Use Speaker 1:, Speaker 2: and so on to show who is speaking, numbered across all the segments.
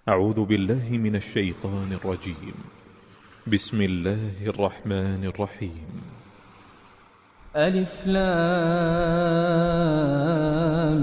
Speaker 1: أعوذ بالله من الشيطان الرجيم. بسم الله الرحمن الرحيم.
Speaker 2: ألف لام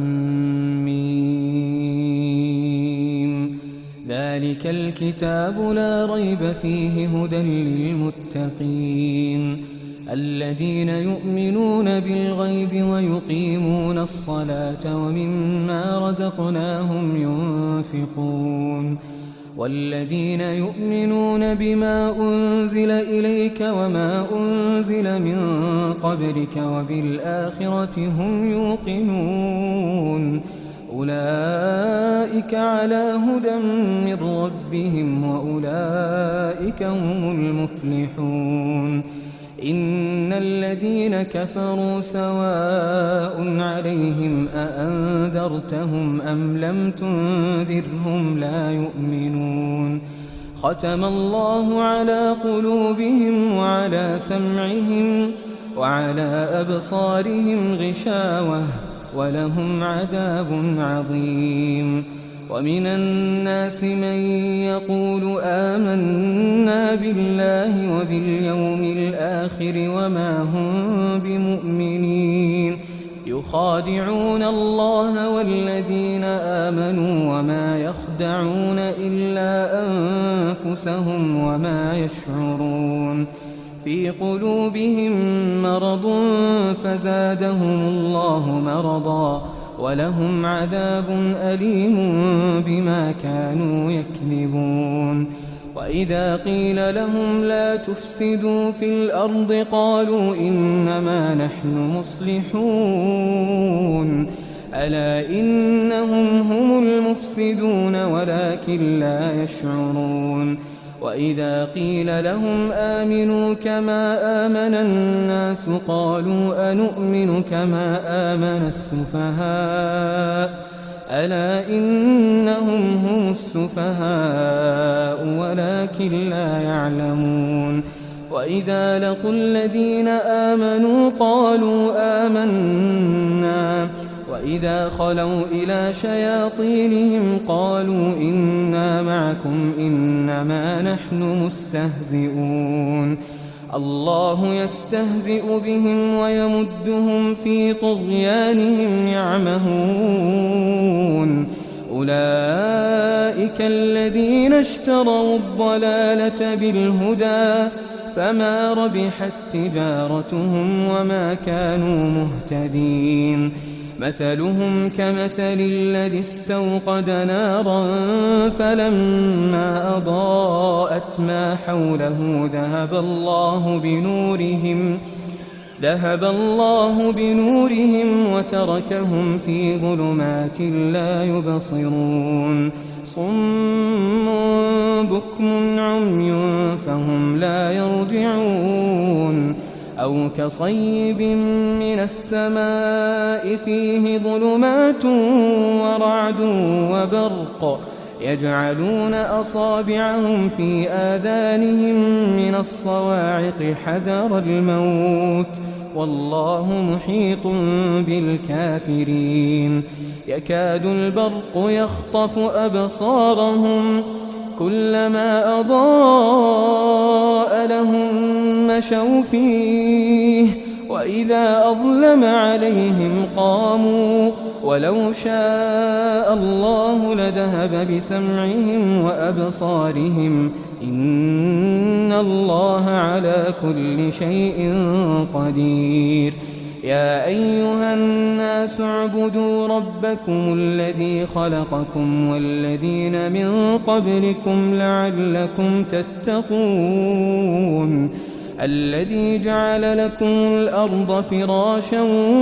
Speaker 2: ميم. ذلك الكتاب لا ريب فيه هدى للمتقين الذين يؤمنون بالغيب ويقيمون الصلاة ومما رزقناهم ينفقون والذين يؤمنون بما أنزل إليك وما أنزل من قبلك وبالآخرة هم يوقنون أولئك على هدى من ربهم وأولئك هم المفلحون. إن الذين كفروا سواء عليهم أأنذرتهم أم لم تنذرهم لا يؤمنون. ختم الله على قلوبهم وعلى سمعهم وعلى أبصارهم غشاوة ولهم عذاب عظيم. ومن الناس من يقول آمنا بالله وباليوم الآخر وما هم بمؤمنين يخادعون الله والذين آمنوا وما يخدعون إلا أنفسهم وما يشعرون. في قلوبهم مرض فزادهم الله مرضا ولهم عذاب أليم بما كانوا يكذبون. وإذا قيل لهم لا تفسدوا في الأرض قالوا إنما نحن مصلحون ألا إنهم هم المفسدون ولكن لا يشعرون. وإذا قيل لهم آمنوا كما آمن الناس قالوا أنؤمن كما آمن السفهاء ألا إنهم هم السفهاء ولكن لا يعلمون. وإذا لقوا الذين آمنوا قالوا آمنا وإذا خلوا إلى شياطينهم قالوا إنا معكم إنما نحن مستهزئون. الله يستهزئ بهم ويمدهم في طغيانهم يعمهون. أولئك الذين اشتروا الضلالة بالهدى فما ربحت تجارتهم وما كانوا مهتدين. مثلهم كمثل الذي استوقد نارا فلما أضاءت ما حوله ذهب الله بنورهم وتركهم في ظلمات لا يبصرون. صم بكم عمي فهم لا يرجعون. أو كصيب من السماء فيه ظلمات ورعد وبرق يجعلون أصابعهم في آذانهم من الصواعق حذر الموت والله محيط بالكافرين. يكاد البرق يخطف أبصارهم كلما أضاء لهم مشوا فيه وإذا أظلم عليهم قاموا ولو شاء الله لذهب بسمعهم وأبصارهم إن الله على كل شيء قدير. يا أيها الناس اعبدوا ربكم الذي خلقكم والذين من قبلكم لعلكم تتقون. الذي جعل لكم الأرض فراشا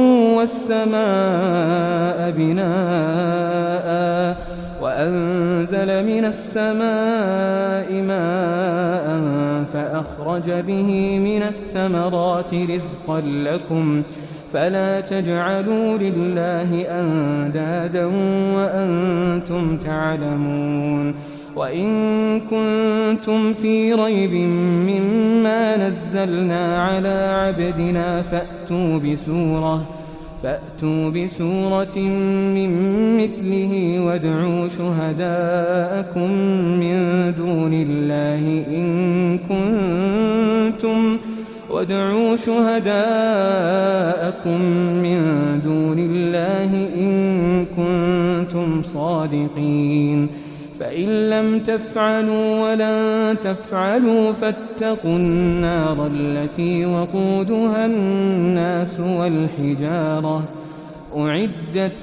Speaker 2: والسماء بناء وأنزل من السماء ماء فأخرج به من الثمرات رزقا لكم فلا تجعلوا لله أندادا وأنتم تعلمون. وإن كنتم في ريب مما نزلنا على عبدنا فأتوا بسورة من مثله وادعوا شهداءكم من دون الله إن كنتم صادقين فإن لم تفعلوا ولن تفعلوا فاتقوا النار التي وقودها الناس والحجارة أعدت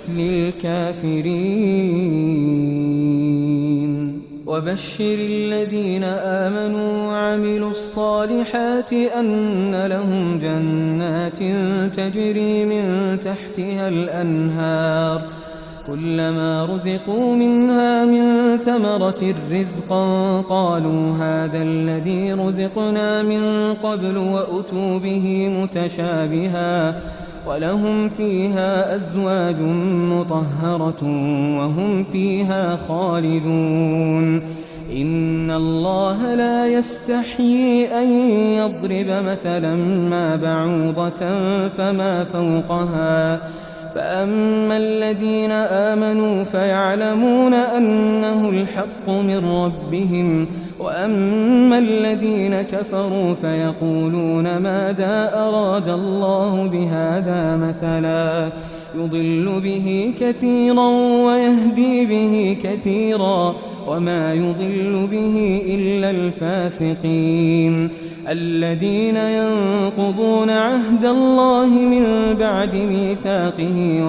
Speaker 2: للكافرين وبشر الذين آمنوا وعملوا الصالحات أن لهم جنات تجري من تحتها الأنهار كلما رزقوا منها من ثمرة رزقا قالوا هذا الذي رزقنا من قبل وأتوا به متشابها ولهم فيها أزواج مطهرة وهم فيها خالدون إن الله لا يستحيي أن يضرب مثلا ما بعوضة فما فوقها فأما الذين آمنوا فيعلمون أنه الحق من ربهم وأما الذين كفروا فيقولون ماذا أراد الله بهذا مثلا يضل به كثيرا ويهدي به كثيرا وما يضل به إلا الفاسقين الذين ينقضون عهد الله من بعد ميثاقه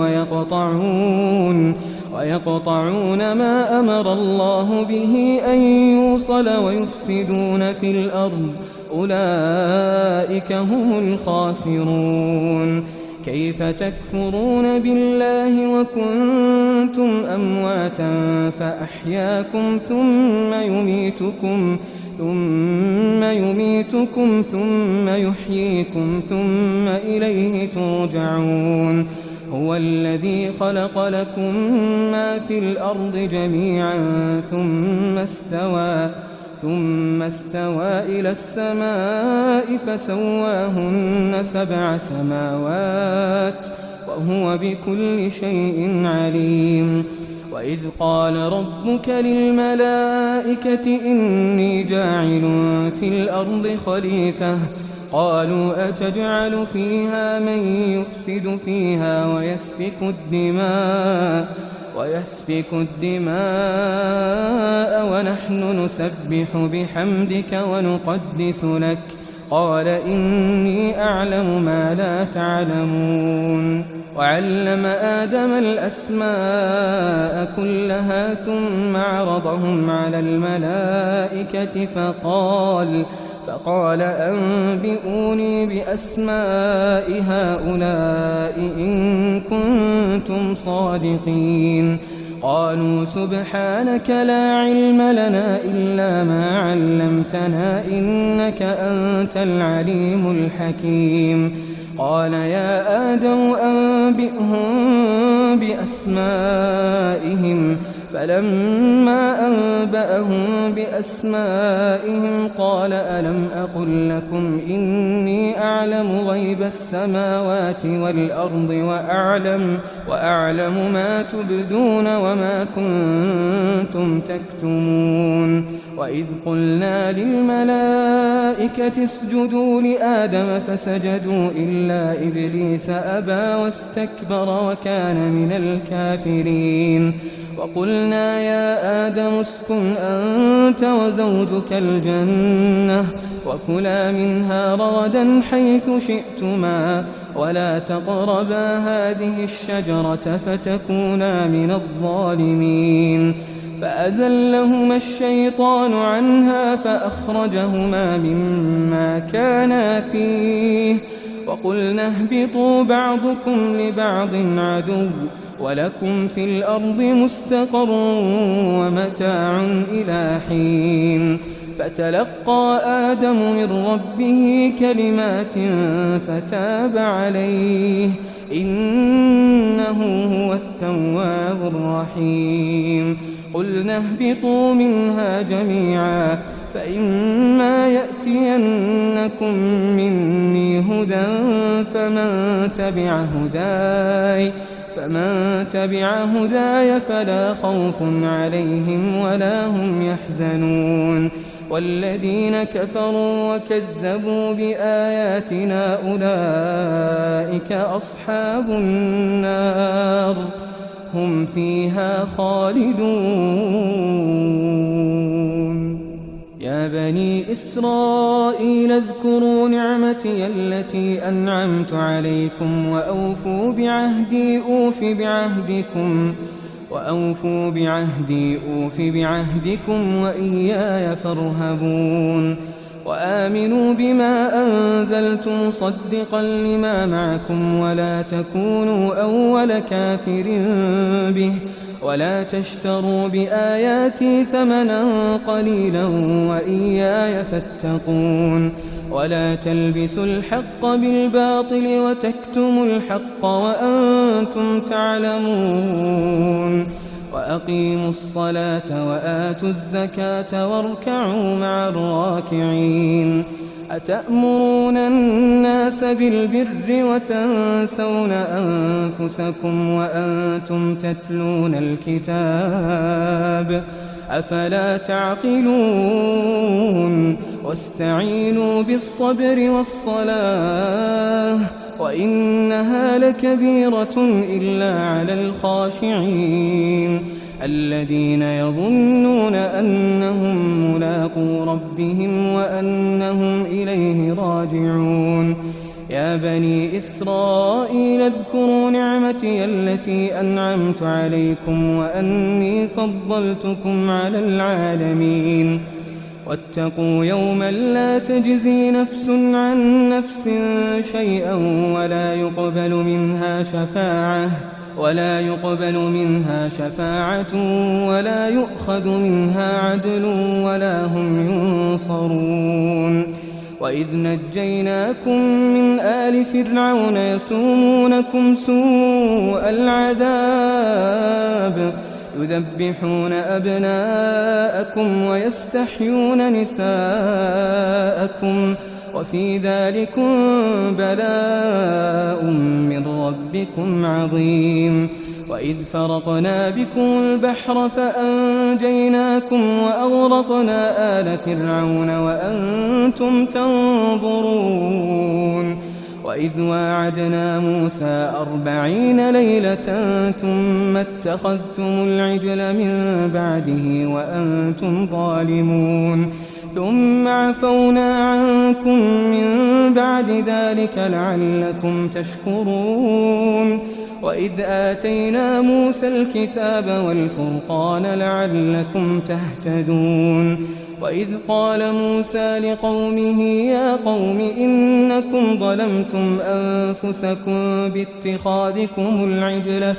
Speaker 2: ويقطعون ما أمر الله به أن يوصل ويفسدون في الأرض أولئك هم الخاسرون كيف تكفرون بالله وكنتم أمواتا فأحياكم ثم يميتكم ثم يحييكم ثم إليه ترجعون هو الذي خلق لكم ما في الأرض جميعا ثم استوى إلى السماء فسواهن 7 سماوات وهو بكل شيء عليم وإذ قال ربك للملائكة إني جاعل في الأرض خليفة قالوا أتجعل فيها من يفسد فيها ويسفك الدماء ونحن نسبح بحمدك ونقدس لك قال إني أعلم ما لا تعلمون وعلم آدم الأسماء كلها ثم عرضهم على الملائكة فقال أنبئوني بأسماء هؤلاء إن كنتم صادقين قالوا سبحانك لا علم لنا إلا ما علمتنا إنك أنت العليم الحكيم قال يا آدم أنبئهم بأسمائهم فلما أنبأهم بأسمائهم قال ألم أقل لكم إني أعلم غيب السماوات والأرض وأعلم ما تبدون وما كنتم تكتمون وإذ قلنا للملائكة اسجدوا لآدم فسجدوا إلا إبليس أبى واستكبر وكان من الكافرين وقلنا يا آدم اسكن أنت وزوجك الجنة وكلا منها رغدا حيث شئتما ولا تقربا هذه الشجرة فتكونا من الظالمين فأزلهما الشيطان عنها فأخرجهما مما كانا فيه وقلنا اهبطوا بعضكم لبعض عدو ولكم في الأرض مستقر ومتاع إلى حين فتلقى آدم من ربه كلمات فتاب عليه إنه هو التواب الرحيم قلنا اهبطوا منها جميعا فإما يأتينكم مني هدى فمن تبع هداي فلا خوف عليهم ولا هم يحزنون والذين كفروا وكذبوا بآياتنا أولئك أصحاب النار هم فيها خالدون يا بني إسرائيل اذكروا نعمتي التي أنعمت عليكم وأوفوا بعهدي أوف بعهدكم وإياي فارهبون وآمنوا بما أنزلت مصدقا لما معكم ولا تكونوا أول كافر به ولا تشتروا بآياتي ثمنا قليلا وإياي فاتقون ولا تلبسوا الحق بالباطل وتكتموا الحق وأنتم تعلمون وأقيموا الصلاة وآتوا الزكاة واركعوا مع الراكعين أتأمرون الناس بالبر وتنسون أنفسكم وأنتم تتلون الكتاب أفلا تعقلون واستعينوا بالصبر والصلاة وإنها لكبيرة إلا على الخاشعين الذين يظنون أنهم ملاقو ربهم وأنهم إليه راجعون يا بني إسرائيل اذكروا نعمتي التي أنعمت عليكم وأني فضلتكم على العالمين واتقوا يوما لا تجزي نفس عن نفس شيئا ولا يقبل منها شفاعة ولا يؤخذ منها عدل ولا هم ينصرون وإذ نجيناكم من آل فرعون يسومونكم سوء العذاب يذبحون أبناءكم ويستحيون نساءكم وفي ذلكم بلاء من ربكم عظيم وإذ فرقنا بكم البحر فأنجيناكم وأغرقنا آل فرعون وأنتم تنظرون وإذ واعدنا موسى 40 ليلة ثم اتخذتم العجل من بعده وأنتم ظالمون ثم عفونا عنكم من بعد ذلك لعلكم تشكرون وإذ آتينا موسى الكتاب والفرقان لعلكم تهتدون وإذ قال موسى لقومه يا قوم إنكم ظلمتم أنفسكم باتخاذكم العجل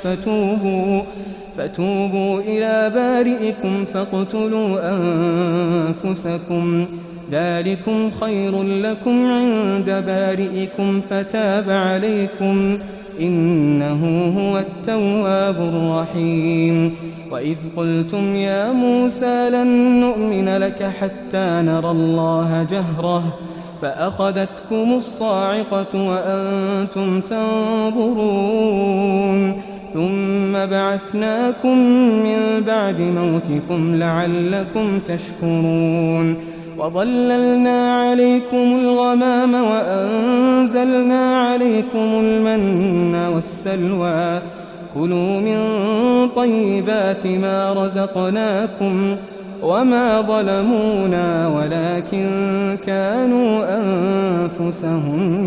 Speaker 2: فتوبوا إلى بارئكم فاقتلوا أنفسكم ذلكم خير لكم عند بارئكم فتاب عليكم إنه هو التواب الرحيم وإذ قلتم يا موسى لن نؤمن لك حتى نرى الله جهرة فأخذتكم الصاعقة وأنتم تنظرون ثم بعثناكم من بعد موتكم لعلكم تشكرون وظللنا عليكم الغمام وأنزلنا عليكم المن والسلوى كلوا من طيبات ما رزقناكم وما ظلمونا ولكن كانوا أنفسهم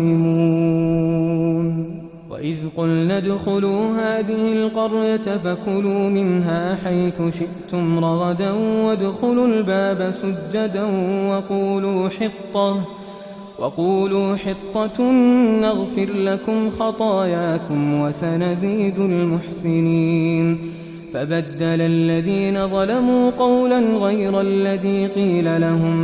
Speaker 2: يظلمون وإذ قلنا ادخلوا هذه القرية فكلوا منها حيث شئتم رغدا وادخلوا الباب سجدا وقولوا حطة نغفر لكم خطاياكم وسنزيد المحسنين فبدل الذين ظلموا قولا غير الذي قيل لهم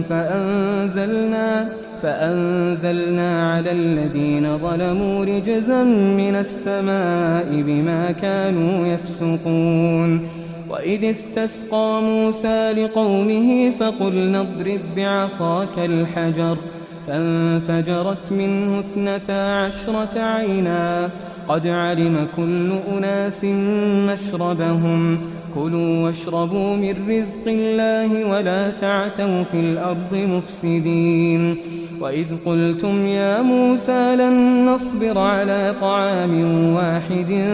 Speaker 2: فأنزلنا على الذين ظلموا رجزا من السماء بما كانوا يفسقون وإذ استسقى موسى لقومه فقلنا اضرب بعصاك الحجر فانفجرت منه 12 عينا قد علم كل أناس مشربهم كلوا واشربوا من رزق الله ولا تعثوا في الأرض مفسدين وإذ قلتم يا موسى لن نصبر على طعام واحد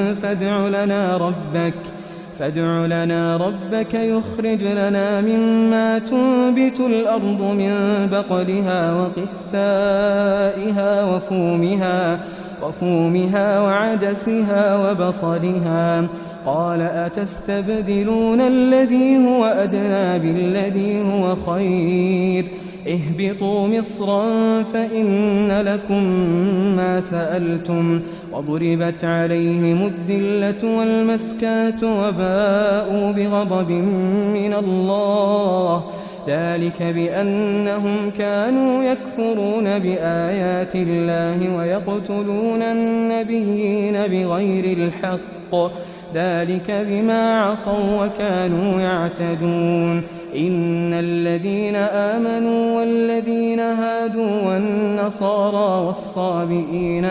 Speaker 2: فادع لنا ربك يخرج لنا مما تنبت الأرض من بقلها وقثائها وفومها وعدسها وبصلها قال أتستبدلون الذي هو أدنى بالذي هو خير اهبطوا مصرا فإن لكم ما سألتم وضربت عليهم الذلة والمسكنة وباءوا بغضب من الله ذلك بأنهم كانوا يكفرون بآيات الله ويقتلون النبيين بغير الحق ذلك بما عصوا وكانوا يعتدون إن الذين آمنوا والذين هادوا والنصارى والصابئين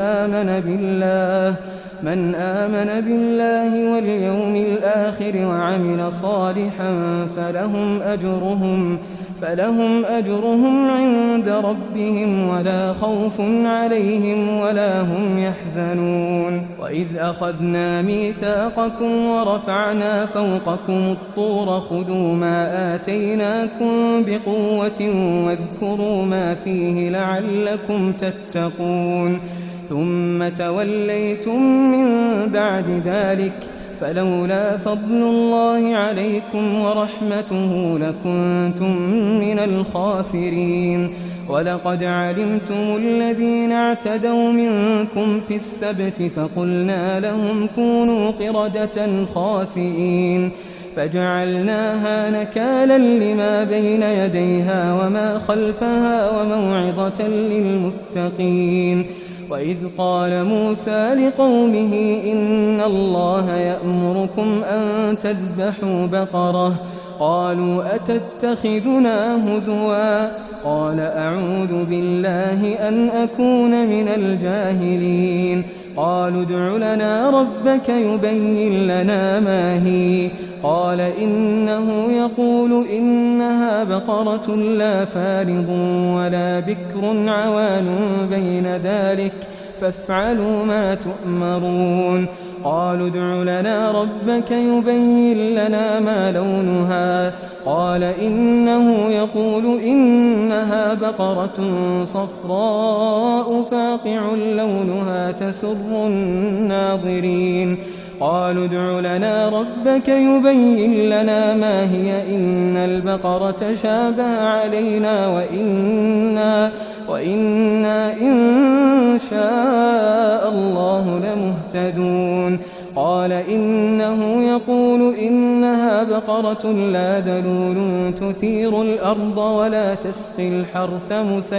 Speaker 2: من آمن بالله واليوم الآخر وعمل صالحا فلهم أجرهم عند ربهم ولا خوف عليهم ولا هم يحزنون وإذ أخذنا ميثاقكم ورفعنا فوقكم الطور خذوا ما آتيناكم بقوة واذكروا ما فيه لعلكم تتقون ثم توليتم من بعد ذلك فلولا فضل الله عليكم ورحمته لكنتم من الخاسرين ولقد علمتم الذين اعتدوا منكم في السبت فقلنا لهم كونوا قردة خاسئين فجعلناها نكالا لما بين يديها وما خلفها وموعظة للمتقين وإذ قال موسى لقومه إن الله يأمركم أن تذبحوا بقرة قالوا أتتخذنا هزوا قال أعوذ بالله أن أكون من الجاهلين قالوا ادع لنا ربك يبين لنا ما هي قال إنه يقول إنها بقرة لا فارض ولا بكر عوان بين ذلك فافعلوا ما تؤمرون قالوا ادع لنا ربك يبين لنا ما لونها قال إنه يقول إنها بقرة صفراء فاقع لونها تسر الناظرين قالوا ادع لنا ربك يبين لنا ما هي إن البقرة شابه علينا وإنا إن شاء الله لمهتدون قال إنه يقول إنها بقرة لا ذلول تثير الأرض ولا تسقي الحرث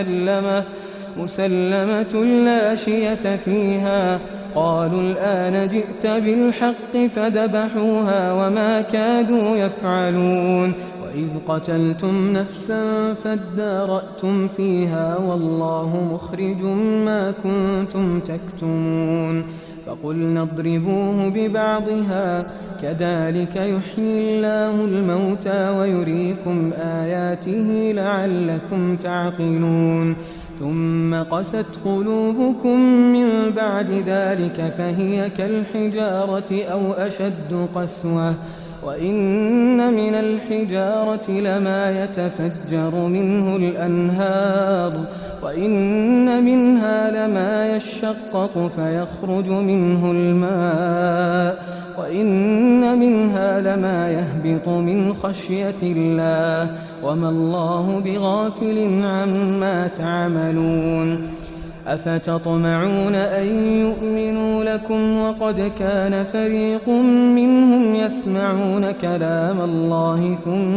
Speaker 2: مسلمة لا شية فيها قالوا الآن جئت بالحق فذبحوها وما كادوا يفعلون وإذ قتلتم نفسا فادارأتم فيها والله مخرج ما كنتم تكتمون فقلنا اضربوه ببعضها كذلك يحيي الله الموتى ويريكم آياته لعلكم تعقلون ثم قست قلوبكم من بعد ذلك فهي كالحجارة أو أشد قسوة وإن من الحجارة لما يتفجر منه الأنهار وإن منها لما يشقق فيخرج منه الماء وإن منها لما يهبط من خشية الله وما الله بغافل عما تعملون أفتطمعون أن يؤمنوا لكم وقد كان فريق منهم يسمعون كلام الله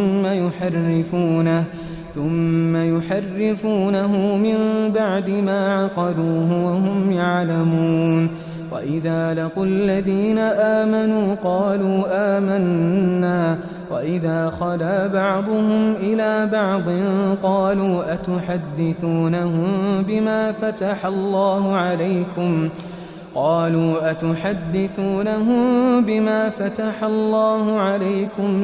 Speaker 2: ثم يحرفونه من بعد ما عقلوه وهم يعلمون وإذا لقوا الذين آمنوا قالوا آمنا وإذا خلا بعضهم إلى بعض قالوا أتحدثونهم بما فتح الله عليكم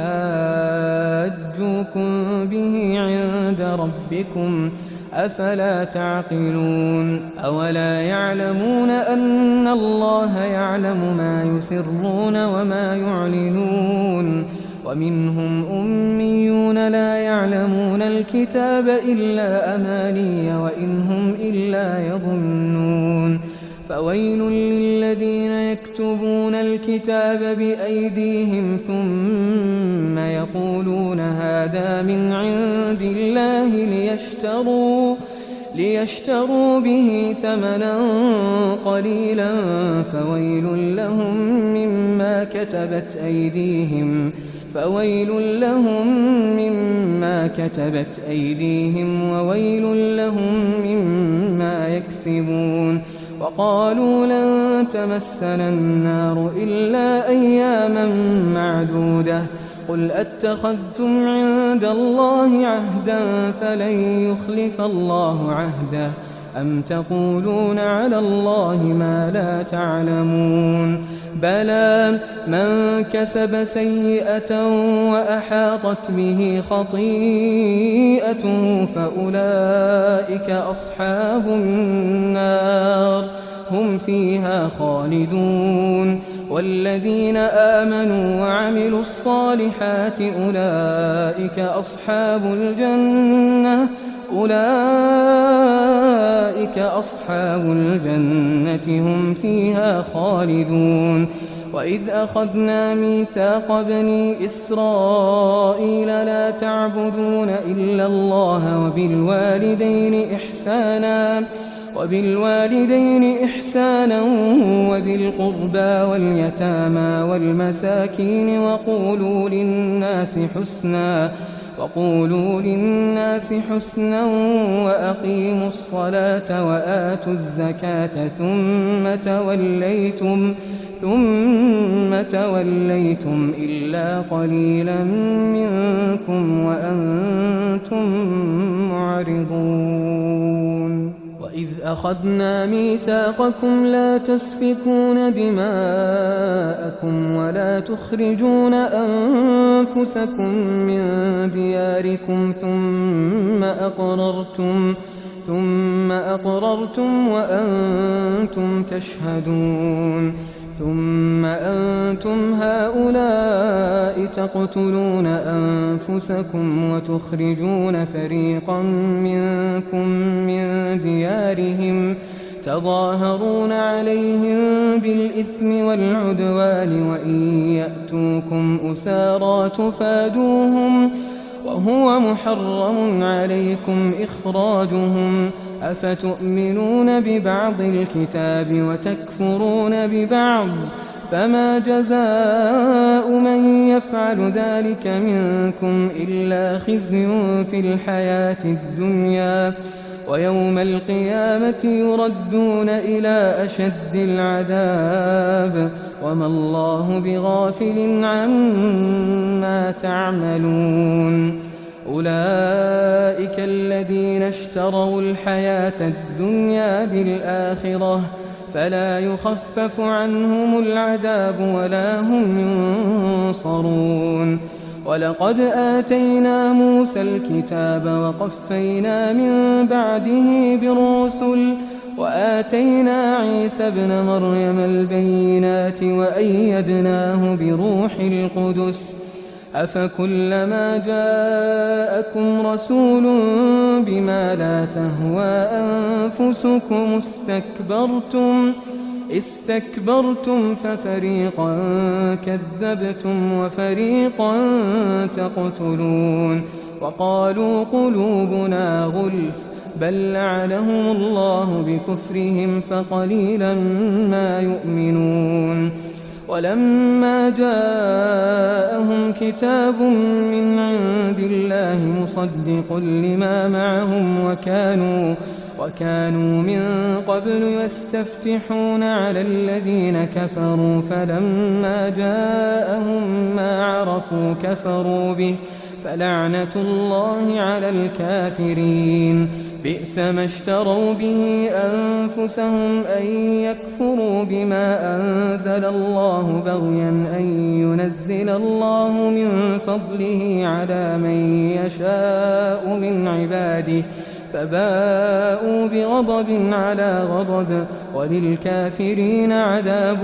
Speaker 2: ليحاجوكم به عند ربكم أفلا تعقلون أولا يعلمون أن الله يعلم ما يسرون وما يعلنون ومنهم أميون لا يعلمون الكتاب إلا أماني وإن هم إلا يظنون فويل للذين يكتبون الكتاب بأيديهم ثم يقولون هذا من عند الله ليشتروا به ثمنا قليلا فويل لهم مما كتبت أيديهم وويل لهم مما يكسبون وقالوا لن تمسنا النار إلا أياما معدودة قل أتخذتم عند الله عهدا فلن يخلف الله عهده أم تقولون على الله ما لا تعلمون بلى من كسب سيئة وأحاطت به خطيئته فأولئك أصحاب النار هم فيها خالدون والذين آمنوا وعملوا الصالحات أولئك أصحاب الجنة هم فيها خالدون وإذ أخذنا ميثاق بني إسرائيل لا تعبدون إلا الله وبالوالدين إحسانا وذي القربى واليتامى والمساكين وقولوا للناس حسنا وأقيموا الصلاة وآتوا الزكاة ثم توليتم إلا قليلا منكم وأنتم معرضون وإذ أخذنا ميثاقكم لا تسفكون دماءكم ولا تخرجون أنفسكم من دياركم ثم أقررتم وأنتم تشهدون ثم أنتم هؤلاء تقتلون أنفسكم وتخرجون فريقا منكم من ديارهم تظاهرون عليهم بالإثم والعدوان وإن يأتوكم أسارى تفادوهم وهو محرم عليكم إخراجهم أفتؤمنون ببعض الكتاب وتكفرون ببعض فما جزاء من يفعل ذلك منكم إلا خزي في الحياة الدنيا ويوم القيامة يردون إلى أشد العذاب وما الله بغافل عما تعملون أولئك الذين اشتروا الحياة الدنيا بالآخرة فلا يخفف عنهم العذاب ولا هم ينصرون ولقد آتينا موسى الكتاب وقفينا من بعده بالرسل وآتينا عيسى ابن مريم البينات وأيدناه بروح القدس أفكلما جاءكم رسول بما لا تهوى أنفسكم استكبرتم ففريقا كذبتم وفريقا تقتلون وقالوا قلوبنا غلف بل لعنهم الله بكفرهم فقليلا ما يؤمنون ولما جاءهم كتاب من عند الله مصدق لما معهم وكانوا من قبل يستفتحون على الذين كفروا فلما جاءهم ما عرفوا كفروا به فلعنة الله على الكافرين. بئس ما اشتروا به أنفسهم أن يكفروا بما أنزل الله بغيا أن ينزل الله من فضله على من يشاء من عباده فباءوا بغضب على غضب وللكافرين عذاب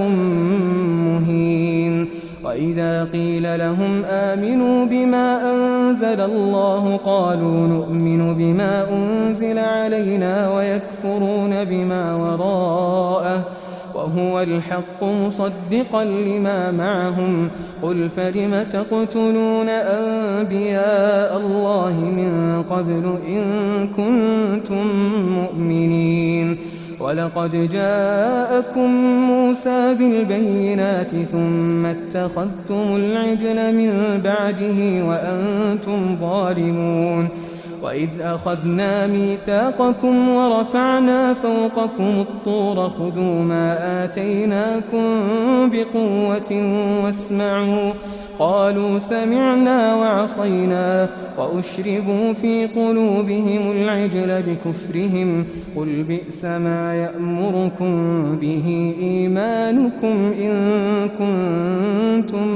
Speaker 2: مهين. وإذا قيل لهم آمنوا بما أنزل الله قالوا نؤمن بما أنزل علينا ويكفرون بما وراءه وهو الحق مصدقا لما معهم. قل فلم تقتلون أنبياء الله من قبل إن كنتم مؤمنين. ولقد جاءكم موسى بالبينات ثم اتخذتم العجل من بعده وأنتم ظالمون. وإذ أخذنا ميثاقكم ورفعنا فوقكم الطور خذوا ما آتيناكم بقوة واسمعوا قالوا سمعنا وعصينا وأشربوا في قلوبهم العجل بكفرهم. قل بئس ما يأمركم به إيمانكم إن كنتم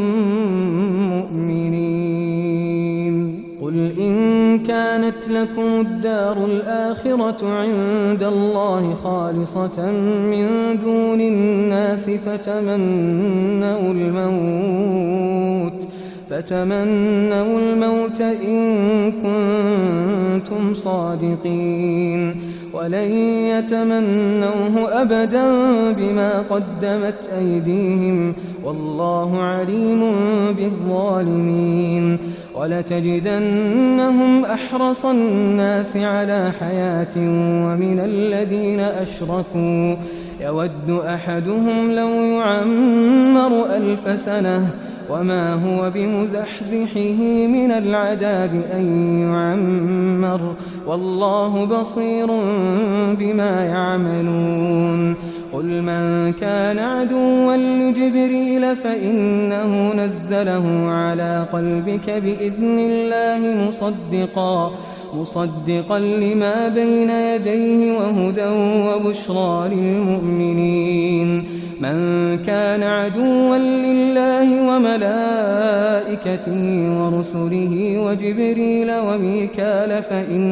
Speaker 2: مؤمنين. قل إن كانت لكم الدار الآخرة عند الله خالصة من دون الناس فتمنوا الموت إن كنتم صادقين ولن يتمنوه أبدا بما قدمت أيديهم والله عليم بالظالمين. ولتجدنهم أحرص الناس على حياة ومن الذين أشركوا يود أحدهم لو يعمر 1000 سنة وما هو بمزحزحه من العذاب أن يعمر والله بصير بما يعملون. قل من كان عدوا لجبريل فإنه نزله على قلبك بإذن الله مصدقا لما بين يديه وهدى وبشرى للمؤمنين. من كان عدوا لله وملائكته ورسله وجبريل وميكال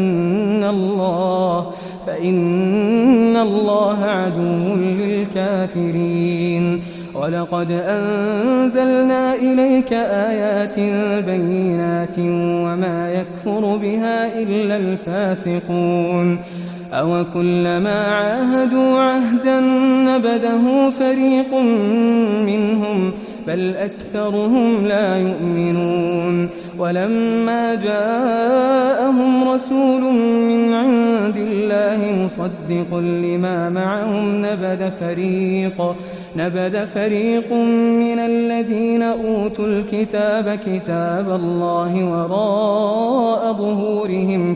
Speaker 2: فإن الله عدو للكافرين. ولقد أنزلنا إليك آيات بينات وما يكفر بها إلا الفاسقون. أوكلما عاهدوا عهدا نبذه فريق منهم بل أكثرهم لا يؤمنون. ولما جاءهم رسول من عند الله مصدق لما معهم نبذ فريق من الذين أوتوا الكتاب كتاب الله وراء ظهورهم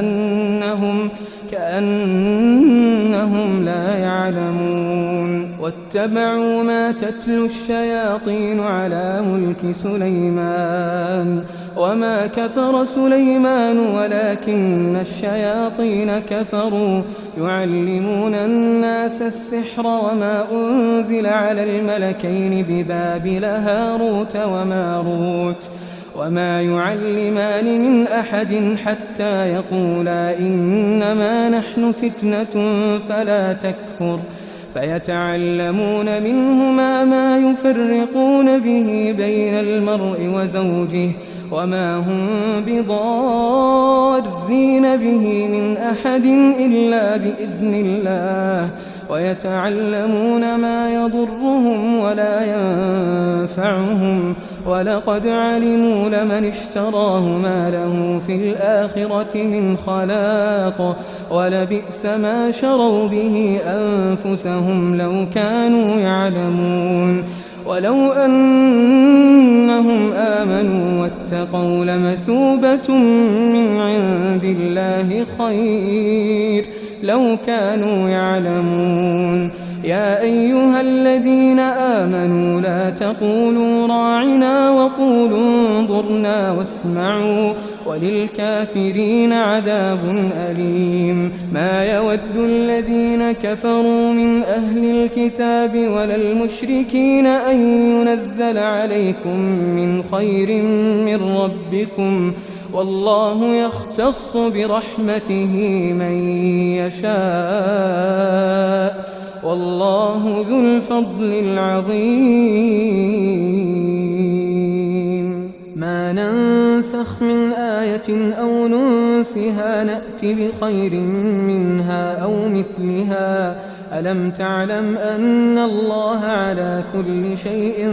Speaker 2: كأنهم لا يعلمون. واتبعوا ما تتلو الشياطين على ملك سليمان وما كفر سليمان ولكن الشياطين كفروا يعلمون الناس السحر وما أنزل على الملكين ببابل هاروت وماروت وما يعلمان من أحد حتى يقولا إنما نحن فتنة فلا تكفر فيتعلمون منهما ما يفرقون به بين المرء وزوجه وما هم بضارين به من أحد إلا بإذن الله ويتعلمون ما يضرهم ولا ينفعهم ولقد علموا لمن اشتراه ما له في الآخرة من خلاق ولبئس ما شروا به أنفسهم لو كانوا يعلمون. ولو أنهم آمنوا واتقوا لمثوبة من عند الله خير لو كانوا يعلمون. يا أيها الذين آمنوا لا تقولوا راعنا وقولوا انظرنا واسمعوا وللكافرين عذاب أليم. ما يود الذين كفروا من أهل الكتاب ولا المشركين أن ينزل عليكم من خير من ربكم والله يختص برحمته من يشاء والله ذو الفضل العظيم. ما ننسخ من آية أو ننسها نأت بخير منها أو مثلها. ألم تعلم أن الله على كل شيء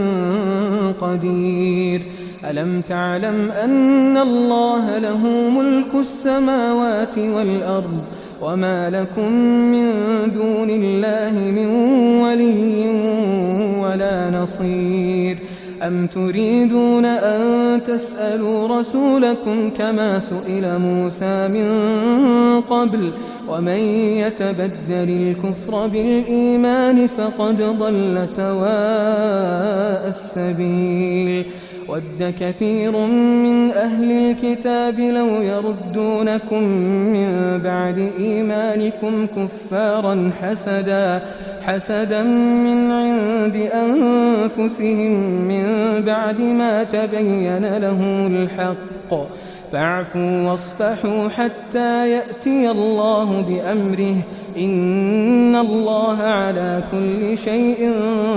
Speaker 2: قدير. ألم تعلم أن الله له ملك السماوات والأرض وما لكم من دون الله من ولي ولا نصير. أم تريدون أن تسألوا رسولكم كما سئل موسى من قبل ومن يتبدل الكفر بالإيمان فقد ضل سواء السبيل. ود كثير من أهل الكتاب لو يردونكم من بعد إيمانكم كفارا حسدا من عند أنفسهم من بعد ما تبين لهم الحق. فاعفوا واصفحوا حتى يأتي الله بأمره إن الله على كل شيء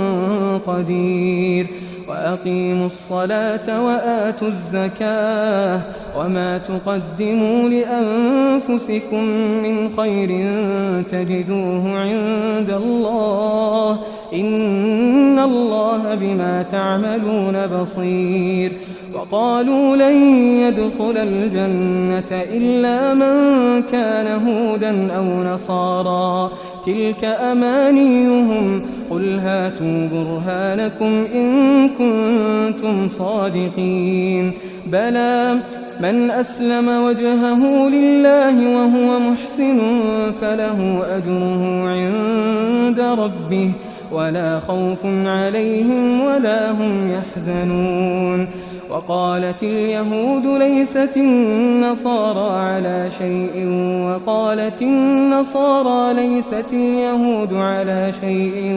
Speaker 2: قدير. وأقيموا الصلاة وآتوا الزكاة وما تقدموا لأنفسكم من خير تجدوه عند الله إن الله بما تعملون بصير. وقالوا لن يدخل الجنة إلا من كان هودا أو نصارى تلك أمانيهم قل هاتوا برهانكم إن كنتم صادقين. بلى من أسلم وجهه لله وهو محسن فله أجره عند ربه ولا خوف عليهم ولا هم يحزنون. وقالت اليهود ليست النصارى على شيء وقالت النصارى ليست اليهود على شيء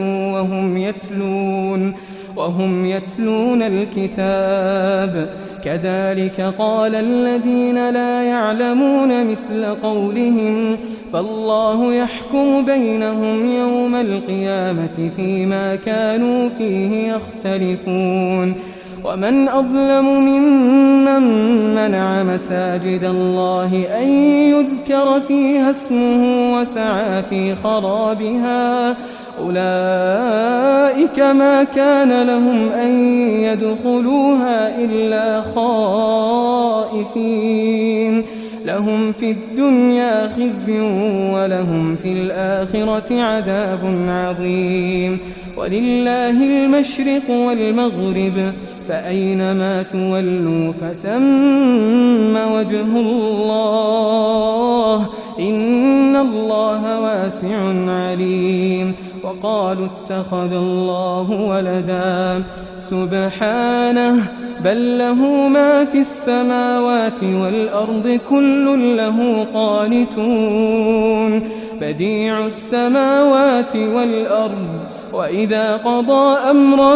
Speaker 2: وهم يتلون الكتاب. كذلك قال الذين لا يعلمون مثل قولهم فالله يحكم بينهم يوم القيامة فيما كانوا فيه يختلفون. ومن أظلم ممن منع مساجد الله أن يذكر فيها اسمه وسعى في خرابها أولئك ما كان لهم أن يدخلوها إلا خائفين لهم في الدنيا خزي ولهم في الآخرة عذاب عظيم. ولله المشرق والمغرب فأينما تولوا فثم وجه الله إن الله واسع عليم. وقالوا اتخذ الله ولدا سبحانه بل له ما في السماوات والأرض كل له قانتون. بديع السماوات والأرض وإذا قضى أمرا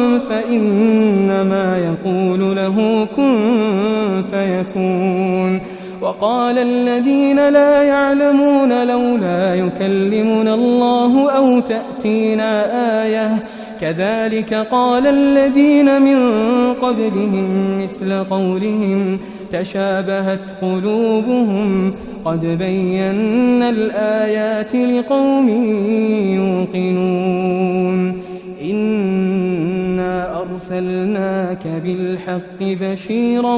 Speaker 2: فإنما يقول له كن فيكون. وقال الذين لا يعلمون لولا يكلمنا الله أو تأتينا آية كذلك قال الذين من قبلهم مثل قولهم تشابهت قلوبهم قد بينا الآيات لقوم يوقنون. إنا أرسلناك بالحق بشيرا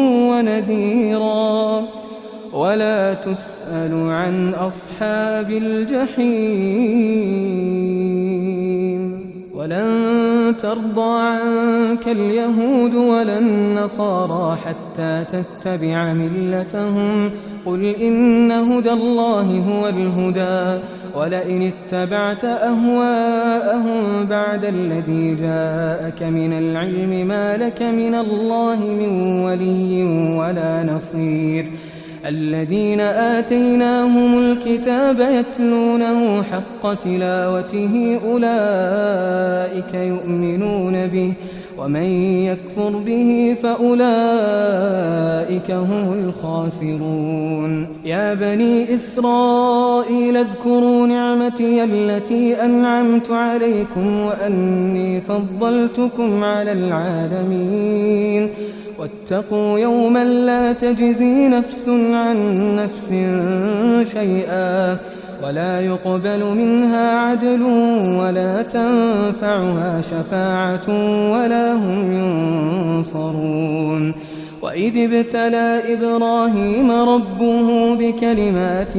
Speaker 2: ونذيرا ولا تسأل عن أصحاب الجحيم. ولن ترضى عنك اليهود ولا النصارى حتى تتبع ملتهم قل إن هدى الله هو الهدى ولئن اتبعت أهواءهم بعد الذي جاءك من العلم ما لك من الله من ولي ولا نصير الذين آتيناهم الكتاب يتلونه حق تلاوته أولئك يؤمنون به ومن يكفر به فأولئك هم الخاسرون يا بني إسرائيل اذكروا نعمتي التي أنعمت عليكم وأني فضلتكم على العالمين واتقوا يوما لا تجزي نفس عن نفس شيئا ولا يقبل منها عدل ولا تنفعها شفاعة ولا هم ينصرون وإذ ابتلى إبراهيم ربه بكلمات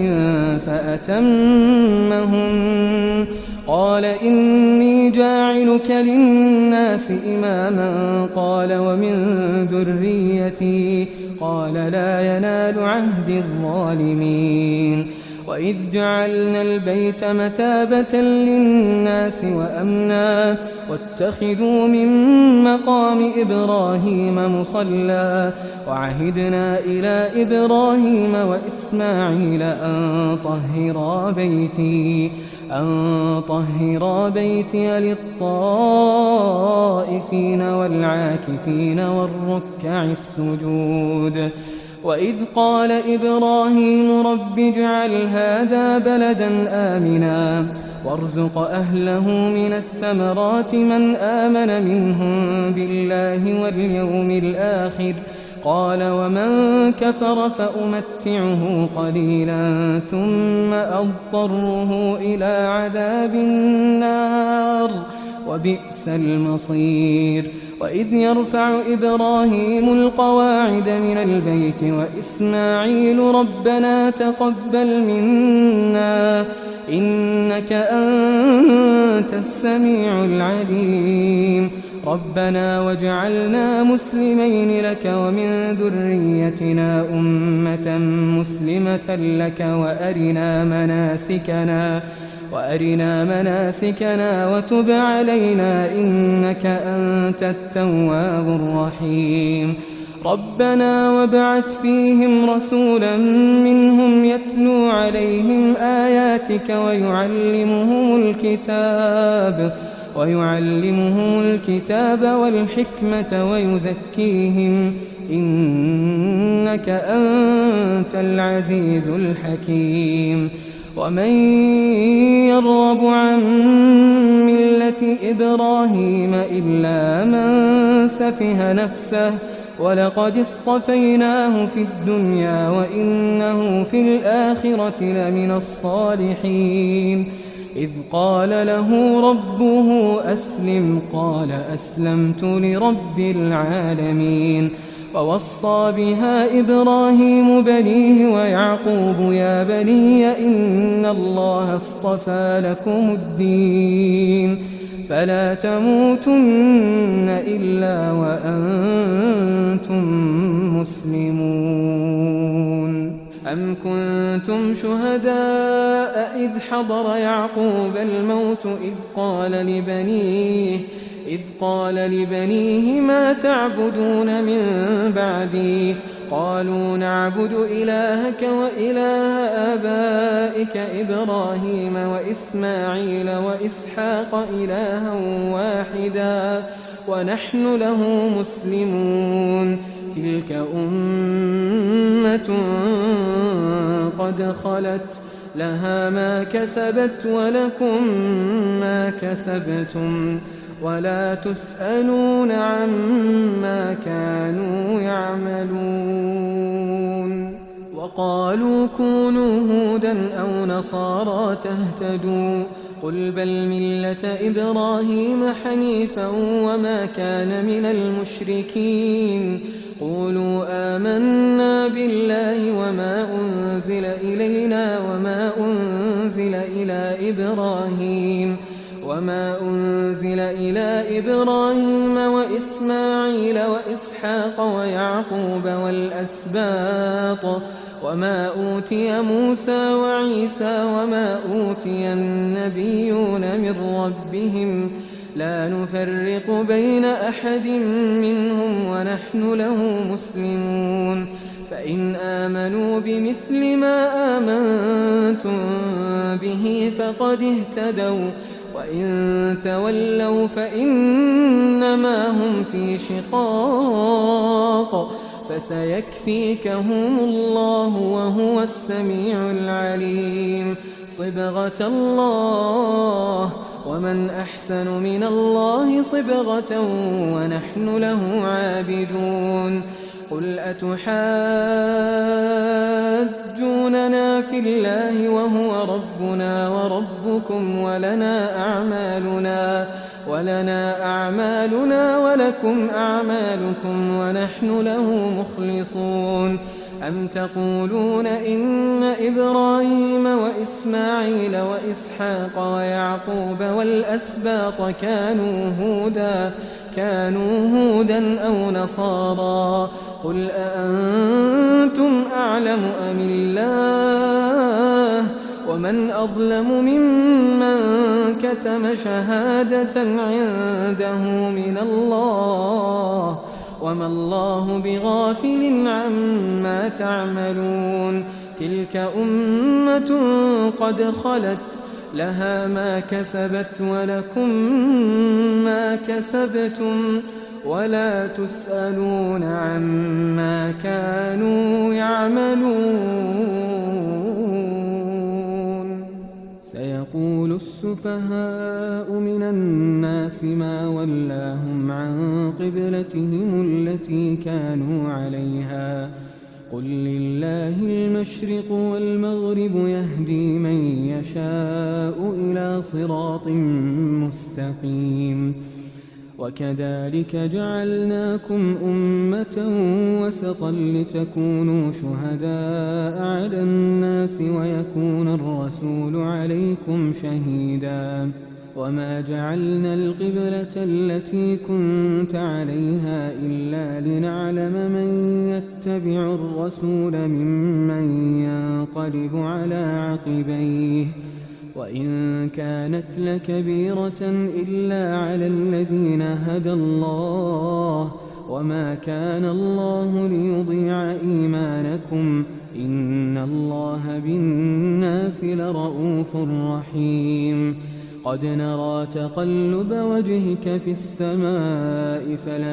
Speaker 2: فأتمهن قال إني جاعلك للناس إماما قال ومن ذريتي قال لا ينال عهد الظالمين وإذ جعلنا البيت مثابة للناس وأمنا واتخذوا من مقام إبراهيم مصلى وعهدنا إلى إبراهيم وإسماعيل أن طهرا بيتي للطائفين والعاكفين والركع السجود وإذ قال إبراهيم رب اجعل هذا بلدا آمنا وارزق أهله من الثمرات من آمن منهم بالله واليوم الآخر قال ومن كفر فأمتعه قليلا ثم أضطره إلى عذاب النار وبئس المصير وإذ يرفع إبراهيم القواعد من البيت وإسماعيل ربنا تقبل منا إنك أنت السميع العليم ربنا واجعلنا مسلمين لك ومن ذريتنا أمة مسلمة لك وأرنا مناسكنا وتب علينا إنك أنت التواب الرحيم ربنا وابعث فيهم رسولا منهم يتلو عليهم آياتك ويعلمهم الكتاب والحكمة ويزكيهم إنك أنت العزيز الحكيم ومن يرغب عن ملة إبراهيم إلا من سفه نفسه ولقد اصطفيناه في الدنيا وإنه في الآخرة لمن الصالحين إذ قال له ربه أسلم قال أسلمت لرب العالمين ووصى بها إبراهيم بنيه ويعقوب يا بني إن الله اصطفى لكم الدين فلا تموتن إلا وأنتم مسلمون أم كنتم شهداء إذ حضر يعقوب الموت إذ قال لبنيه ما تعبدون من بعدي قالوا نعبد إلهك وإله آبائك إبراهيم وإسماعيل وإسحاق إلها واحدا ونحن له مسلمون تلك أمة قد خلت لها ما كسبت ولكم ما كسبتم ولا تسألون عما كانوا يعملون وقالوا كونوا هودا أو نصارى تهتدوا قل بل ملة إبراهيم حنيفا وما كان من المشركين قولوا آمنا بالله وما أنزل إلينا وما أنزل إلى إبراهيم وما أنزل إلى إبراهيم وإسماعيل وإسحاق ويعقوب والأسباط وما أوتي موسى وعيسى وما أوتي النبيون من ربهم لا نفرق بين أحد منهم ونحن له مسلمون فإن آمنوا بمثل ما آمنتم به فقد اهتدوا وإن تولوا فإنما هم في شقاق فسيكفيكهم الله وهو السميع العليم صبغة الله ومن أحسن من الله صبغة ونحن له عابدون قل أتحاجوننا في الله وهو ربنا وربكم ولنا أعمالنا ولكم أعمالكم ونحن له مخلصون أم تقولون إن إبراهيم وإسماعيل وإسحاق ويعقوب والأسباط كانوا هودا أو نصارى قل أأنتم أعلم أم الله ومن أظلم ممن كتم شهادة عنده من الله وما الله بغافل عما تعملون تلك أمة قد خلت لها ما كسبت ولكم ما كسبتم ولا تسألون عما كانوا يعملون سيقول السفهاء من الناس ما ولاهم عن قبلتهم التي كانوا عليها قل لله المشرق والمغرب يهدي من يشاء إلى صراط مستقيم وكذلك جعلناكم أمة وسطا لتكونوا شهداء على الناس ويكون الرسول عليكم شهيدا وما جعلنا القبلة التي كنت عليها إلا لنعلم من يتبع الرسول ممن ينقلب على عقبيه وإن كانت لكبيرة إلا على الذين هدى الله وما كان الله ليضيع إيمانكم إن الله بالناس لرؤوف رحيم قد نرى تقلب وجهك في السماء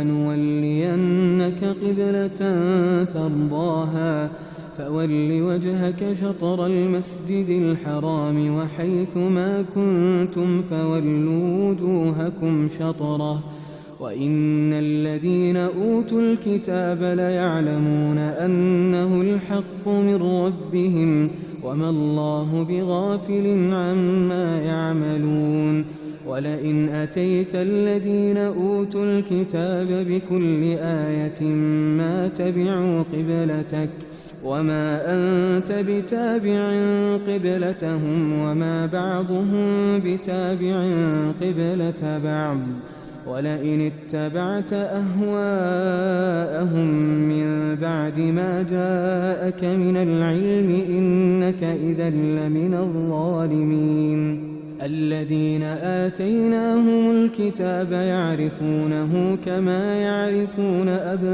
Speaker 2: فلنولينك قبلة ترضاها فول وجهك شطر المسجد الحرام وحيث ما كنتم فولوا وجوهكم شطره وإن الذين أوتوا الكتاب ليعلمون أنه الحق من ربهم وما الله بغافل عما يعملون ولئن أتيت الذين أوتوا الكتاب بكل آية ما تبعوا قبلتك وما أنت بتابع قبلتهم وما بعضهم بتابع قبلة بعض ولئن اتبعت أهواءهم من بعد ما جاءك من العلم إنك إذا لمن الظالمين الذين آتيناهم الكتاب يعرفونه كما يعرفون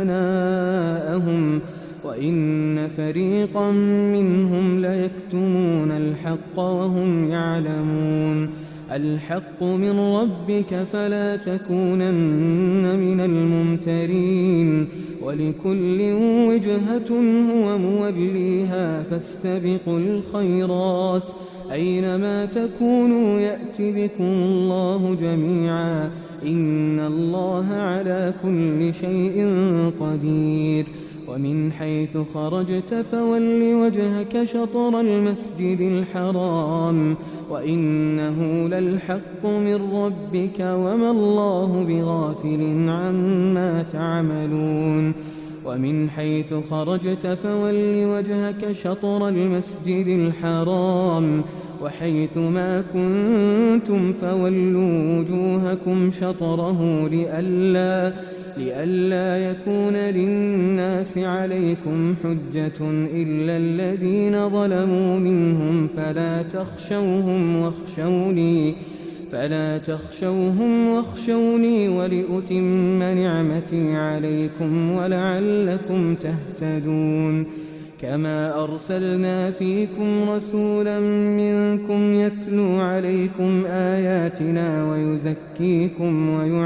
Speaker 2: أبناءهم وإن فريقا منهم ليكتمون الحق وهم يعلمون الحق من ربك فلا تكونن من الممترين ولكل وجهة هو موليها فاستبقوا الخيرات أينما تكونوا يأت بكم الله جميعا إن الله على كل شيء قدير ومن حيث خرجت فول وجهك شطر المسجد الحرام وإنه للحق من ربك وما الله بغافل عما تعملون ومن حيث خرجت فول وجهك شطر المسجد الحرام وحيث ما كنتم فولوا وجوهكم شطره لئلا يكون للناس عليكم حجة إلا الذين ظلموا منهم فلا تخشوهم واخشوني ولأتم نعمتي عليكم ولعلكم تهتدون كما أرسلنا فيكم رسولا منكم يتلو عليكم آياتنا ويزكيكم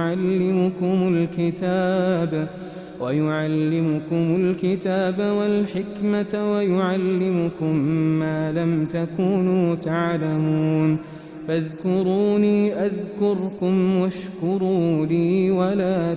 Speaker 2: ويعلمكم الكتاب والحكمة ويعلمكم ما لم تكونوا تعلمون فاذكروني أذكركم واشكروا لي ولا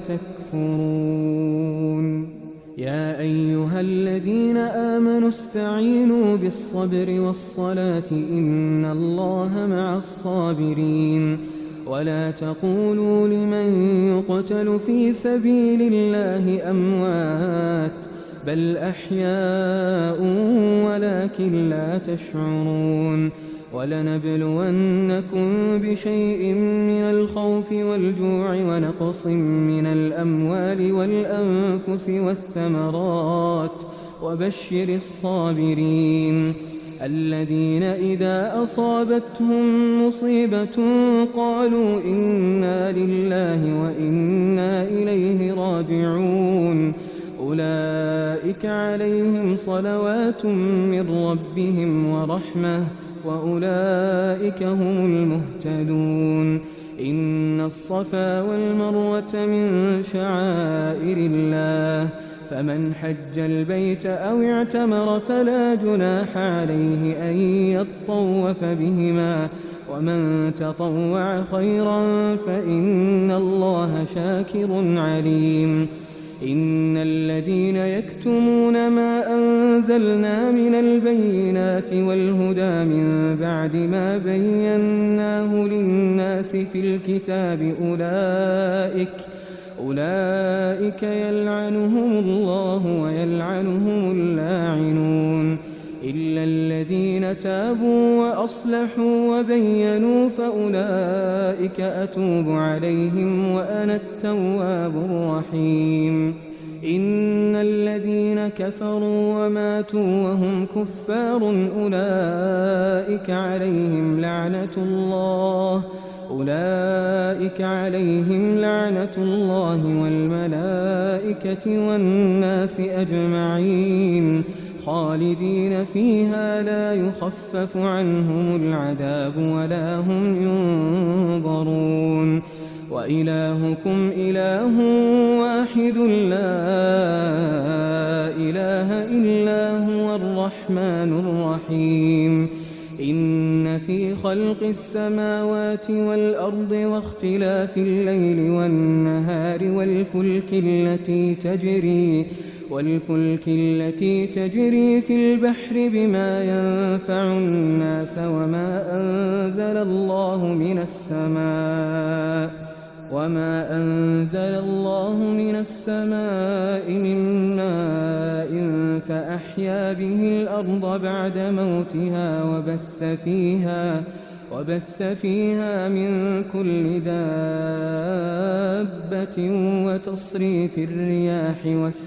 Speaker 2: تكفرون يا أيها الذين آمنوا استعينوا بالصبر والصلاة إن الله مع الصابرين ولا تقولوا لمن يقتل في سبيل الله أموات بل أحياء ولكن لا تشعرون ولنبلونكم بشيء من الخوف والجوع ونقص من الأموال والأنفس والثمرات وبشر الصابرين الذين إذا أصابتهم مصيبة قالوا إنا لله وإنا إليه راجعون أولئك عليهم صلوات من ربهم ورحمة وأولئك هم المهتدون إن الصفا والمروة من شعائر الله فمن حج البيت أو اعتمر فلا جناح عليه أن يطوف بهما ومن تطوع خيرا فإن الله شاكر عليم إن الذين يكتمون ما أنزلنا من البينات والهدى من بعد ما بيناه للناس في الكتاب أولئك يلعنهم الله ويلعنهم اللاعنون إلا الذين تابوا وأصلحوا وبينوا فأولئك أتوب عليهم وأنا التواب الرحيم إن الذين كفروا وماتوا وهم كفار أولئك عليهم لعنة الله والملائكة والناس أجمعين خالدين فيها لا يخفف عنهم العذاب ولا هم ينظرون وإلهكم إله واحد لا إله إلا هو الرحمن الرحيم إن في خلق السماوات والأرض واختلاف الليل والنهار والفلك التي تجري في البحر بما ينفع الناس وما أنزل الله من السماء من ماء فأحيا به الأرض بعد موتها وبث فيها من كل دابة وتصريف الرياح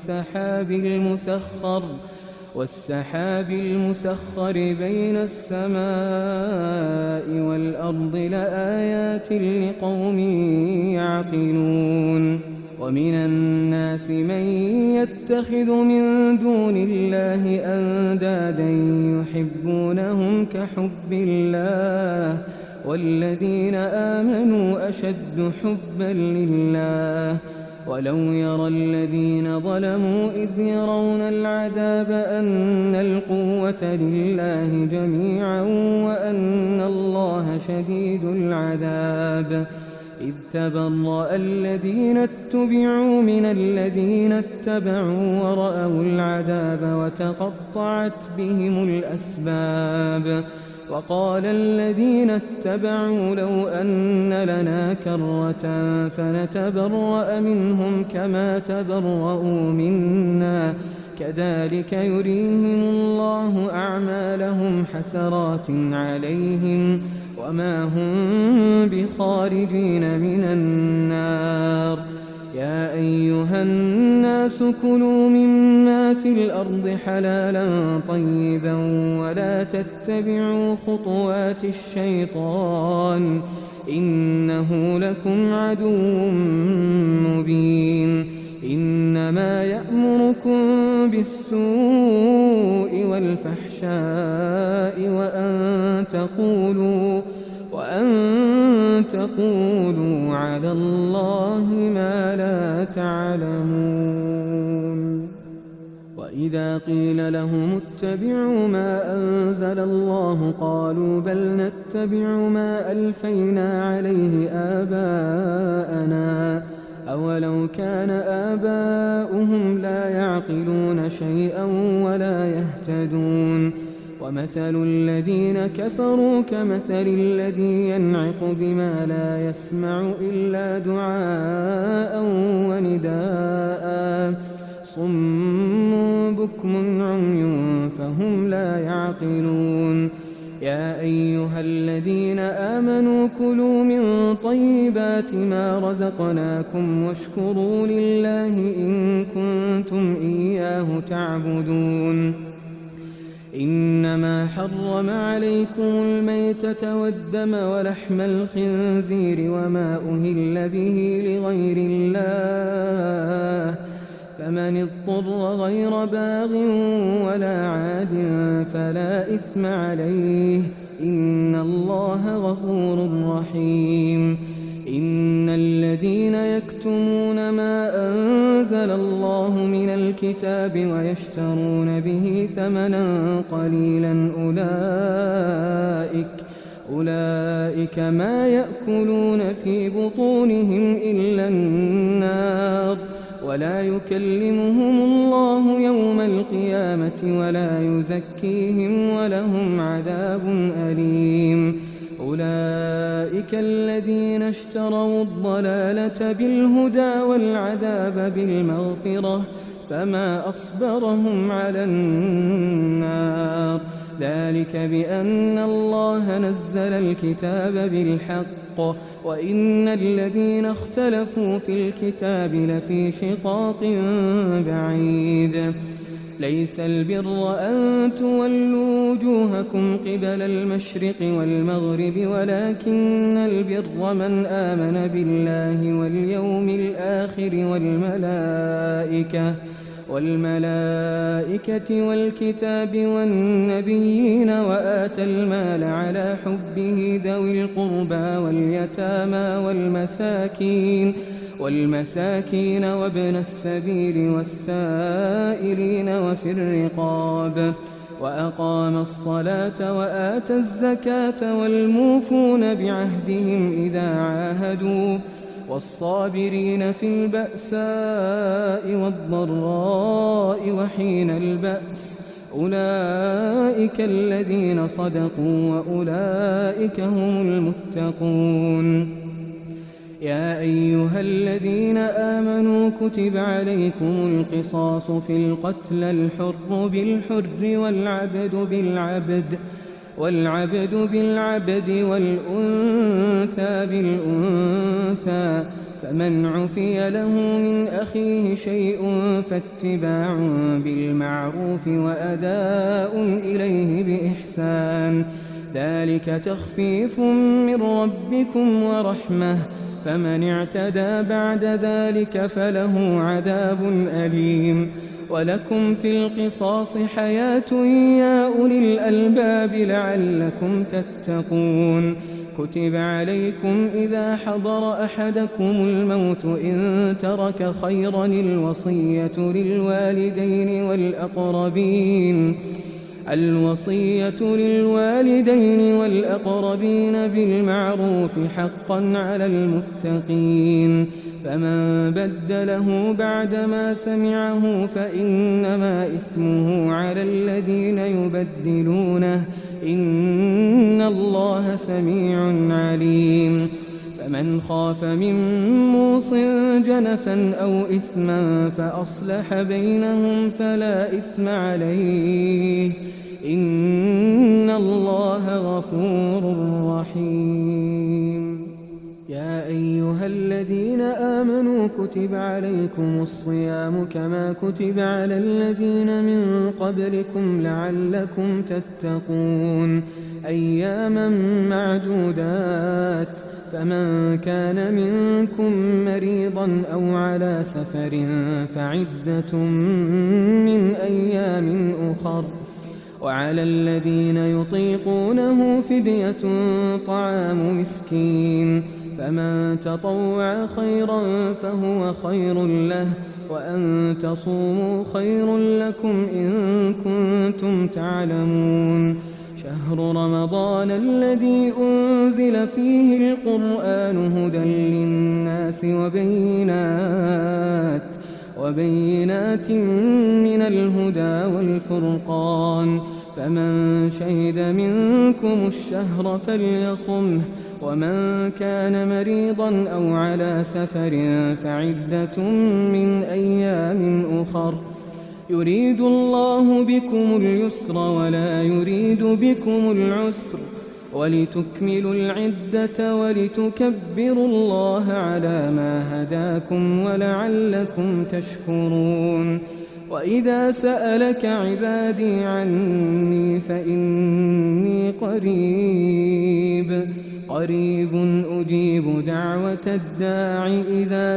Speaker 2: والسحاب المسخر بين السماء والأرض لآيات لقوم يعقلون ومن الناس من يتخذ من دون الله أندادا يحبونهم كحب الله والذين آمنوا أشد حبا لله ولو يرى الذين ظلموا إذ يرون العذاب أن القوة لله جميعا وأن الله شديد العذاب إذ تبرأ الذين اتبعوا من الذين اتبعوا ورأوا العذاب وتقطعت بهم الأسباب وقال الذين اتبعوا لو أن لنا كرة فنتبرأ منهم كما تبرؤوا منا كذلك يريهم الله أعمالهم حسرات عليهم وما هم بخارجين من النار. يا أيها الناس كلوا مما في الأرض حلالا طيبا ولا تتبعوا خطوات الشيطان إنه لكم عدو مبين. إنما يأمركم بالسوء والفحشاء وأن تقولوا على الله ما لا تعلمون. وإذا قيل لهم اتبعوا ما أنزل الله قالوا بل نتبع ما ألفينا عليه آباءنا أولو كان آباؤهم لا يعقلون شيئا ولا يهتدون. ومثل الذين كفروا كمثل الذي ينعق بما لا يسمع إلا دعاء ونداء صم بكم عمي فهم لا يعقلون. يا أيها الذين آمنوا كلوا من طيبات ما رزقناكم واشكروا لله إن كنتم إياه تعبدون. إنما حرم عليكم الميتة والدم ولحم الخنزير وما أهل به لغير الله فمن اضطر غير باغ ولا عاد فلا إثم عليه إن الله غفور رحيم. إن الذين يكتمون ما أنزل الله من الكتاب ويشترون به ثمنا قليلا أولئك ما يأكلون في بطونهم إلا النار ولا يكلمهم الله يوم القيامة ولا يزكيهم ولهم عذاب أليم. أولئك الذين اشتروا الضلالة بالهدى والعذاب بالمغفرة فما أصبرهم على النار. ذلك بأن الله نزل الكتاب بالحق وإن الذين اختلفوا في الكتاب لفي شقاق بعيد. ليس البر أن تولوا وجوهكم قبل المشرق والمغرب ولكن البر من آمن بالله واليوم الآخر والملائكة والكتاب والنبيين وآتى المال على حبه ذوي القربى واليتامى والمساكين وابن السبيل والسائلين وفي الرقاب وأقام الصلاة وآتى الزكاة والموفون بعهدهم إذا عاهدوا والصابرين في البأساء والضراء وحين البأس أولئك الذين صدقوا وأولئك هم المتقون. يا أيها الذين آمنوا كتب عليكم القصاص في القتلى الحر بالحر والعبد بالعبد والأنثى بالأنثى فمن عفي له من أخيه شيء فاتباع بالمعروف وأداء إليه بإحسان ذلك تخفيف من ربكم ورحمة فمن اعتدى بعد ذلك فله عذاب أليم. ولكم في القصاص حياة يا أولي الألباب لعلكم تتقون. كتب عليكم إذا حضر أحدكم الموت إن ترك خيرا الوصية للوالدين والأقربين بالمعروف حقا على المتقين. فمن بدله بعدما سمعه فإنما إثمه على الذين يبدلونه إن الله سميع عليم. فمن خاف من موص جنفا أو إثما فأصلح بينهم فلا إثم عليه إن الله غفور رحيم. يا أيها الذين آمنوا كتب عليكم الصيام كما كتب على الذين من قبلكم لعلكم تتقون أياما معدودات فمن كان منكم مريضا أو على سفر فعدة من أيام أخر وعلى الذين يطيقونه فدية طعام مسكين فمن تطوع خيرا فهو خير له وأن تصوموا خير لكم إن كنتم تعلمون. شهر رمضان الذي أنزل فيه القرآن هدى للناس وبينات من الهدى والفرقان فمن شهد منكم الشهر فليصمه ومن كان مريضا أو على سفر فعدة من أيام أخر يريد الله بكم اليسر ولا يريد بكم العسر ولتكملوا العدة ولتكبروا الله على ما هداكم ولعلكم تشكرون. وإذا سألك عبادي عني فإني قريب أجيب دعوة الداع إذا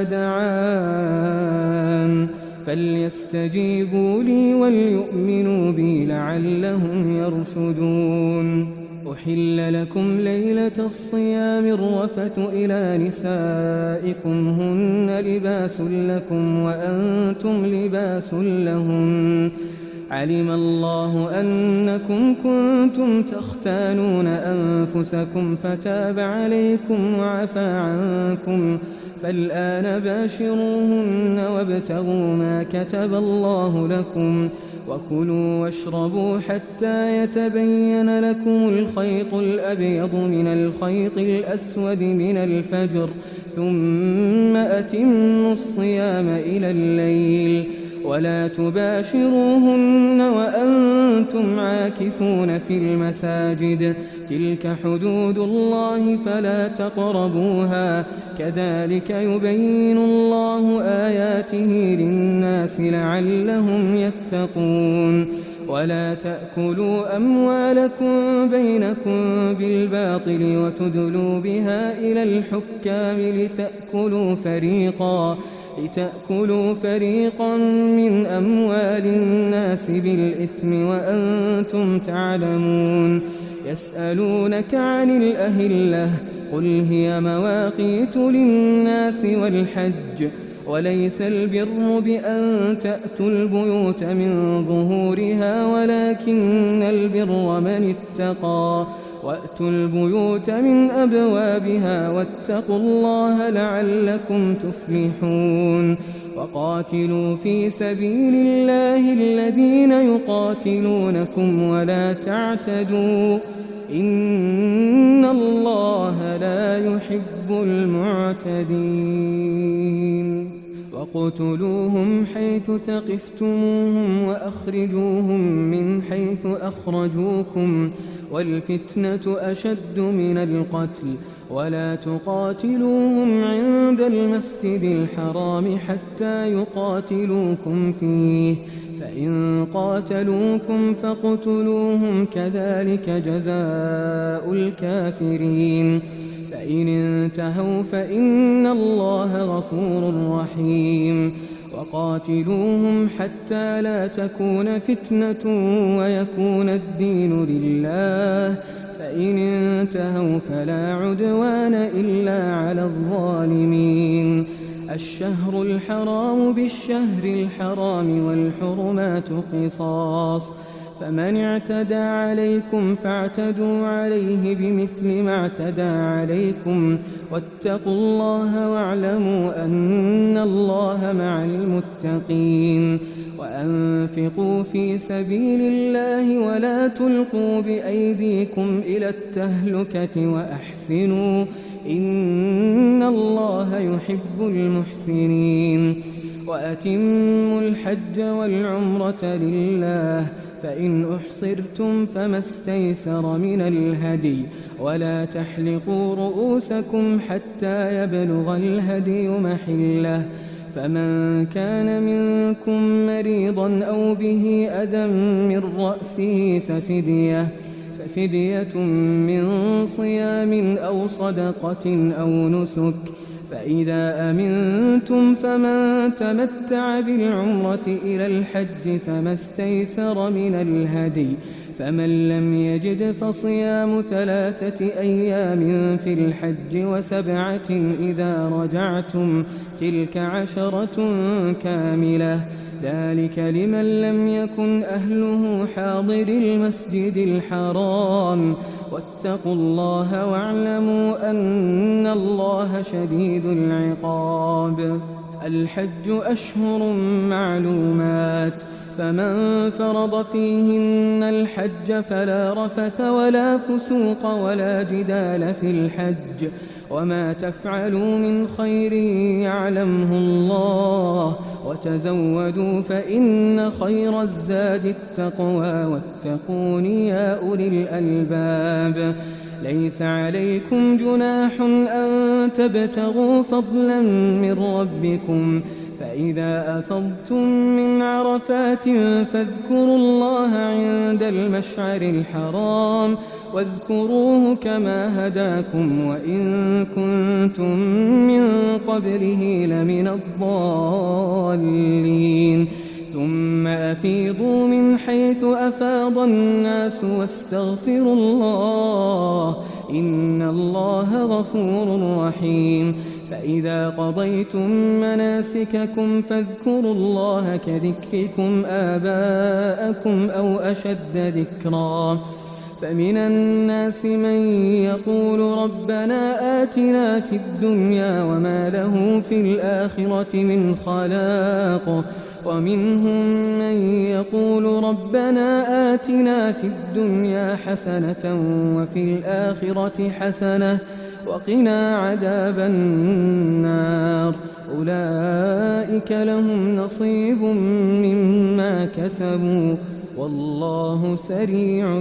Speaker 2: دعان فليستجيبوا لي وليؤمنوا بي لعلهم يرشدون. أحل لكم ليلة الصيام الرفث إلى نسائكم هن لباس لكم وأنتم لباس لهن علم الله أنكم كنتم تختانون أنفسكم فتاب عليكم وعفى عنكم فالآن باشروهن وابتغوا ما كتب الله لكم وكلوا واشربوا حتى يتبين لكم الخيط الأبيض من الخيط الأسود من الفجر ثم أتموا الصيام إلى الليل ولا تباشروهن وأنتم عاكفون في المساجد تلك حدود الله فلا تقربوها كذلك يبين الله آياته للناس لعلهم يتقون. ولا تأكلوا أموالكم بينكم بالباطل وتدلوا بها إلى الحكام لتأكلوا فريقا من أموال الناس بالإثم وأنتم تعلمون. يسألونك عن الأهلة قل هي مواقيت للناس والحج وليس البر بأن تأتوا البيوت من ظهورها ولكن البر من اتقى وأتوا البيوت من أبوابها واتقوا الله لعلكم تفلحون. وقاتلوا في سبيل الله الذين يقاتلونكم ولا تعتدوا إن الله لا يحب المعتدين. وقتلوهم حيث ثقفتموهم وأخرجوهم من حيث أخرجوكم والفتنة أشد من القتل ولا تقاتلوهم عند المسجد الحرام حتى يقاتلوكم فيه فإن قاتلوكم فاقتلوهم كذلك جزاء الكافرين. فإن انتهوا فإن الله غفور رحيم. وقاتلوهم حتى لا تكون فتنة ويكون الدين لله فإن انتهوا فلا عدوان إلا على الظالمين. الشهر الحرام بالشهر الحرام والحرمات قصاص فمن اعتدى عليكم فاعتدوا عليه بمثل ما اعتدى عليكم واتقوا الله واعلموا أن الله مع المتقين. وأنفقوا في سبيل الله ولا تلقوا بأيديكم إلى التهلكة وأحسنوا إن الله يحب المحسنين. وأتموا الحج والعمرة لله، فإن أحصرتم فما استيسر من الهدي، ولا تحلقوا رؤوسكم حتى يبلغ الهدي محله، فمن كان منكم مريضا أو به أذى من رأسه ففدية من صيام أو صدقة أو نسك، فإذا أمنتم فمن تمتع بالعمرة إلى الحج فما استيسر من الهدي، فمن لم يجد فصيام 3 أيام في الحج و7 إذا رجعتم، تلك 10 كاملة، ذلك لمن لم يكن أهله حاضر المسجد الحرام. واتقوا الله واعلموا أن الله شديد العقاب. الحج أشهر معلومات، فمن فرض فيهن الحج فلا رفث ولا فسوق ولا جدال في الحج، وما تفعلوا من خير يعلمه الله، وتزودوا فإن خير الزاد التقوى، واتقون يا أولي الألباب. ليس عليكم جناح أن تبتغوا فضلا من ربكم، فإذا أفضتم من عرفات فاذكروا الله عند المشعر الحرام، واذكروه كما هداكم وإن كنتم من قبله لمن الضالين. ثم أفيضوا من حيث أفاض الناس واستغفروا الله، إن الله غفور رحيم. فإذا قضيتم مناسككم فاذكروا الله كذكركم آباءكم أو أشد ذكرا. فمن الناس من يقول ربنا آتنا في الدنيا وما له في الآخرة من خلاق، ومنهم من يقول ربنا آتنا في الدنيا حسنة وفي الآخرة حسنة وقنا عذاب النار. أولئك لهم نصيب مما كسبوا والله سريع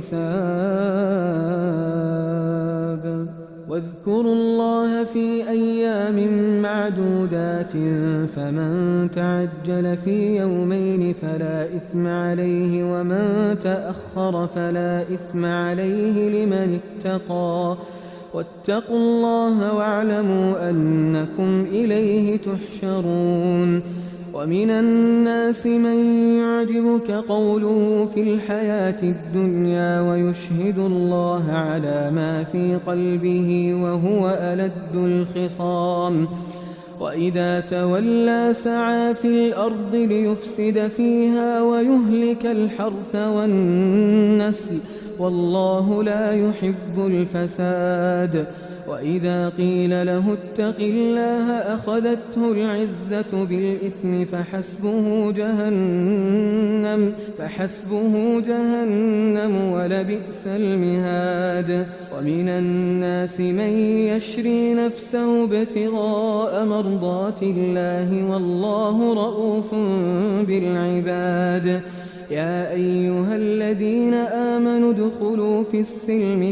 Speaker 2: الحساب. واذكروا الله في أيام معدودات، فمن تعجل في يومين فلا إثم عليه، ومن تأخر فلا إثم عليه لمن اتقى. واتقوا الله واعلموا أنكم إليه تحشرون. ومن الناس من يعجبك قوله في الحياة الدنيا ويشهد الله على ما في قلبه وهو ألد الخصام، وإذا تولى سعى في الأرض ليفسد فيها ويهلك الحرث والنسل، والله لا يحب الفساد. وإذا قيل له اتق الله أخذته العزة بالإثم فحسبه جهنم ولبئس المهاد. ومن الناس من يشري نفسه ابتغاء مرضات الله والله رؤوف بالعباد. يا أيها الذين آمنوا ادخلوا في السلم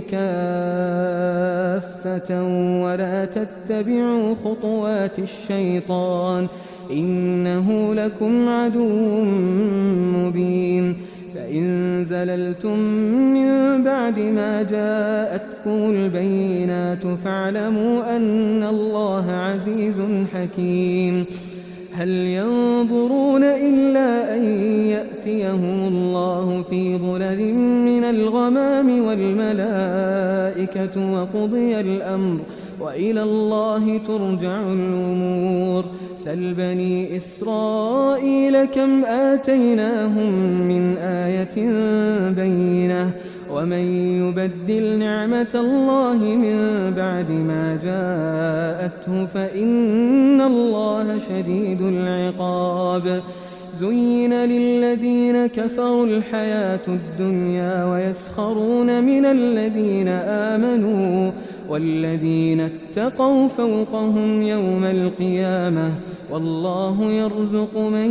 Speaker 2: كافة ولا تتبعوا خطوات الشيطان إنه لكم عدو مبين. فإن زللتم من بعد ما جاءتكم البينات فاعلموا أن الله عزيز حكيم. هل ينظرون إلا أن يأتيهم الله في ظلل من الغمام والملائكة وقضي الأمر وإلى الله ترجع الأمور. سل بني إسرائيل كم آتيناهم من آية بينة ومن يبدل نعمة الله من بعد ما جاءته فإن الله شديد العقاب. زين للذين كفروا الحياة الدنيا ويسخرون من الذين آمنوا والذين اتقوا فوقهم يوم القيامة والله يرزق من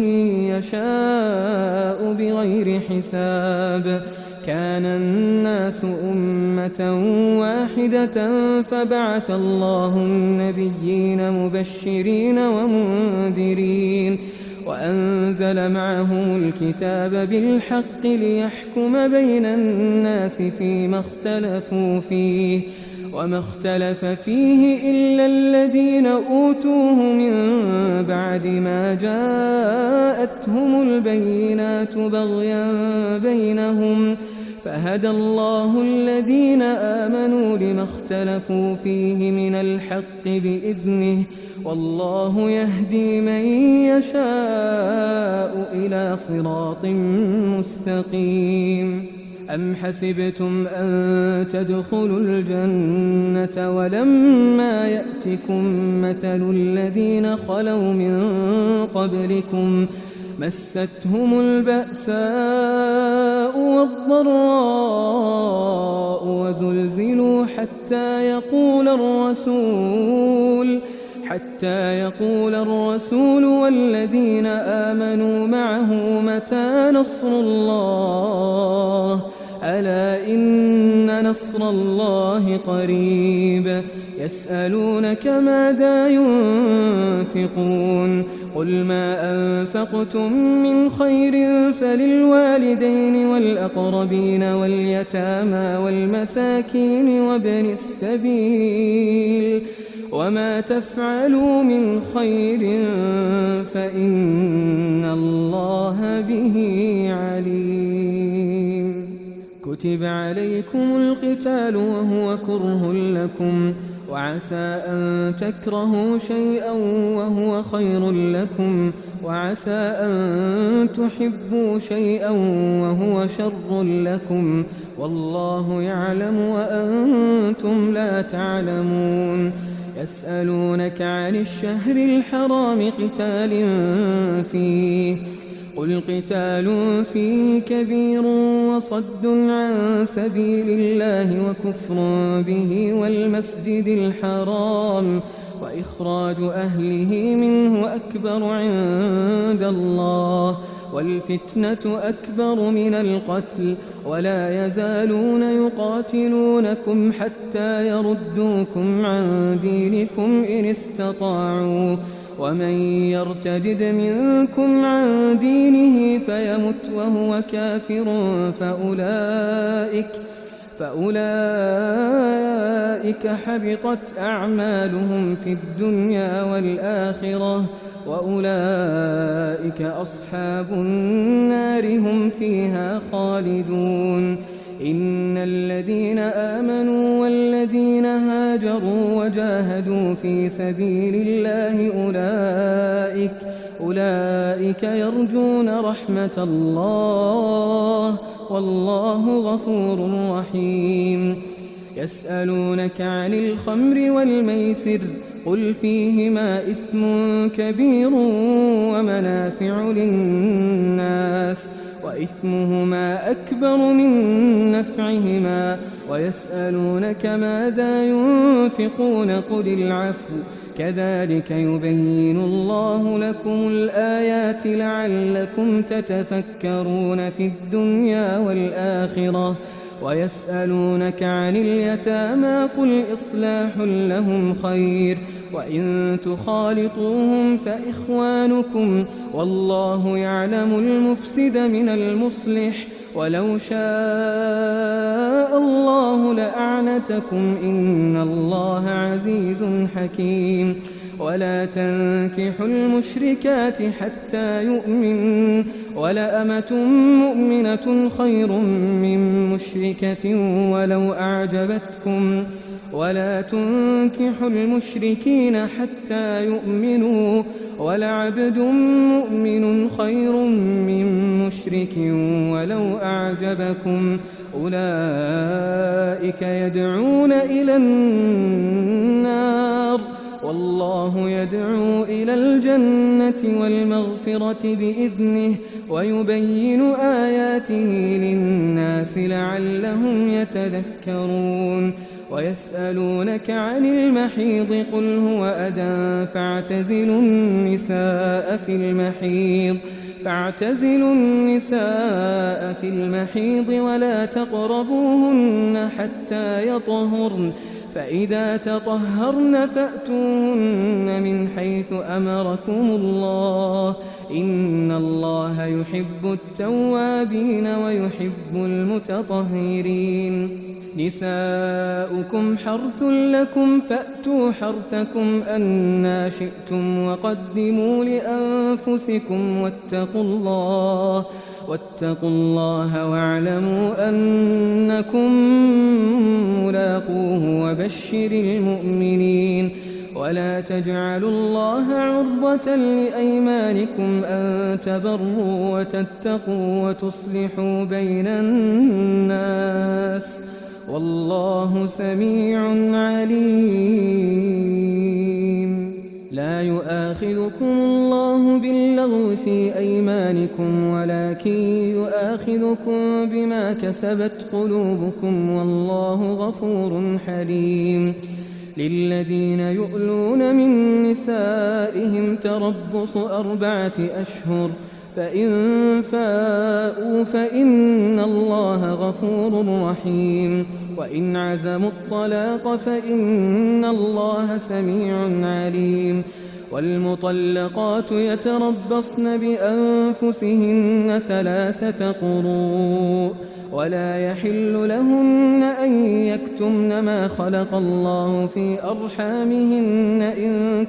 Speaker 2: يشاء بغير حساب. كان الناس أمة واحدة فبعث الله النبيين مبشرين ومنذرين وأنزل معهم الكتاب بالحق ليحكم بين الناس فيما اختلفوا فيه وما اختلف فيه إلا الذين أوتوه من بعد ما جاءتهم البينات بغيا بينهم فهدى الله الذين آمنوا لما اختلفوا فيه من الحق بإذنه والله يهدي من يشاء إلى صراط مستقيم. أم حسبتم أن تدخلوا الجنة ولما يأتكم مثل الذين خلوا من قبلكم مستهم البأساء والضراء وزلزلوا حتى يقول الرسول والذين آمنوا معه متى نصر الله ألا إن نصر الله قريب. يسألونك ماذا ينفقون قل ما أنفقتم من خير فللوالدين والأقربين واليتامى والمساكين وابن السبيل وما تفعلوا من خير فإن الله به عليم. كتب عليكم القتال وهو كره لكم وعسى أن تكرهوا شيئا وهو خير لكم وعسى أن تحبوا شيئا وهو شر لكم والله يعلم وأنتم لا تعلمون. يسألونك عن الشهر الحرام قتال فيه قل قتال فيه كبير وصد عن سبيل الله وكفر به والمسجد الحرام وإخراج أهله منه أكبر عند الله والفتنة أكبر من القتل ولا يزالون يقاتلونكم حتى يردوكم عن دينكم إن استطاعوا ومن يرتدد منكم عن دينه فيمت وهو كافر فأولئك حبطت أعمالهم في الدنيا والآخرة وأولئك أصحاب النار هم فيها خالدون. إن الذين آمنوا والذين هاجروا وجاهدوا في سبيل الله أولئك يرجون رحمة الله والله غفور رحيم. يسألونك عن الخمر والميسر قل فيهما إثم كبير ومنافع للناس وإثمهما أكبر من نفعهما ويسألونك ماذا ينفقون قل العفو كذلك يبين الله لكم الآيات لعلكم تتفكرون في الدنيا والآخرة. ويسألونك عن اليتامى قل إصلاح لهم خير وإن تخالطوهم فإخوانكم والله يعلم المفسد من المصلح ولو شاء الله لأعنتكم إن الله عزيز حكيم. ولا تنكحوا المشركات حتى يؤمنوا ولأمة مؤمنة خير من مشركة ولو أعجبتكم ولا تنكحوا المشركين حتى يؤمنوا ولعبد مؤمن خير من مشرك ولو أعجبكم أولئك يدعون إلى النار والله يدعو إلى الجنة والمغفرة بإذنه ويبين آياته للناس لعلهم يتذكرون. ويسألونك عن المحيض قل هو أذى فاعتزلوا النساء في المحيض ولا تقربوهن حتى يطهرن فإذا تطهرن فأتوهن من حيث أمركم الله إن الله يحب التوابين ويحب المتطهرين. نساؤكم حرث لكم فأتوا حرثكم أنى شئتم وقدموا لأنفسكم واتقوا الله واعلموا أنكم ملاقوه وبشر المؤمنين. ولا تجعلوا الله عرضة لأيمانكم أن تبروا وتتقوا وتصلحوا بين الناس والله سميع عليم. لا يؤاخذكم الله باللغو في أيمانكم ولكن يؤاخذكم بما كسبت قلوبكم والله غفور حليم. للذين يؤلون من نسائهم تربص 4 أشهر فإن فاءوا فإن الله غفور رحيم. وإن عزموا الطلاق فإن الله سميع عليم. والمطلقات يتربصن بأنفسهن 3 قروء ولا يحل لهن أن يكتمن ما خلق الله في أرحامهن إن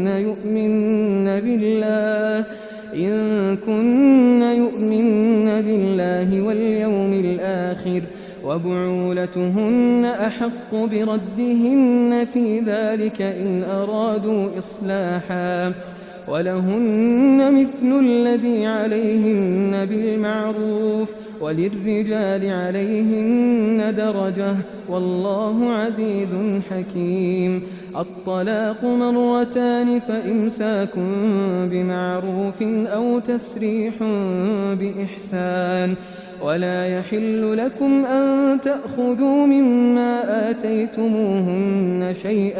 Speaker 2: كن يؤمن بالله واليوم الآخر وبعولتهن أحق بردهن في ذلك إن أرادوا إصلاحا ولهن مثل الذي عليهن بالمعروف وللرجال عليهن درجة والله عزيز حكيم. الطلاق 2 مرتان فإمساك بمعروف أو تسريح بإحسان. ولا يحل لكم أن تأخذوا مما آتيتموهن شيئا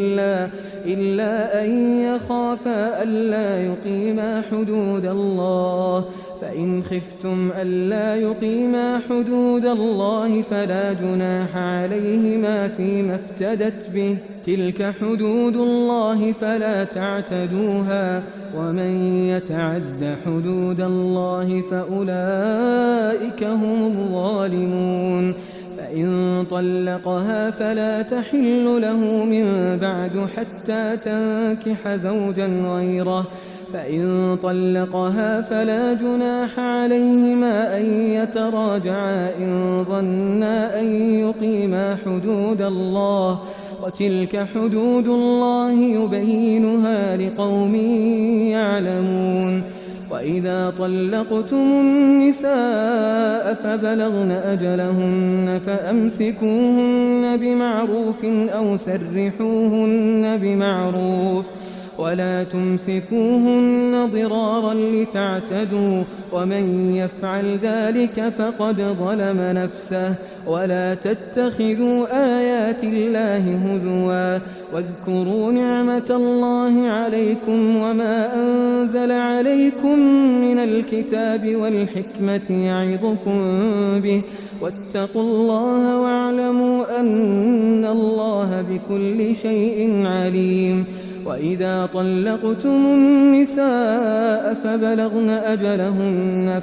Speaker 2: إلا أن يخافا ألا يقيما حدود الله فإن خفتم ألا يقيما حدود الله فلا جناح عليهما فيما افتدت به تلك حدود الله فلا تعتدوها ومن يتعد حدود الله فأولئك هم الظالمون. فإن طلقها فلا تحل له من بعد حتى تنكح زوجا غيره فإن طلقها فلا جناح عليهما أن يتراجعا إن ظنا أن يقيما حدود الله وتلك حدود الله يبينها لقوم يعلمون. وإذا طلقتم النساء فبلغن أجلهن فأمسكوهن بمعروف أو سرحوهن بمعروف ولا تمسكوهن ضرارا لتعتدوا ومن يفعل ذلك فقد ظلم نفسه. ولا تتخذوا آيات الله هزوا واذكروا نعمة الله عليكم وما أنزل عليكم من الكتاب والحكمة يعظكم به واتقوا الله واعلموا أن الله بكل شيء عليم. وإذا طلقتم النساء فبلغن أجلهن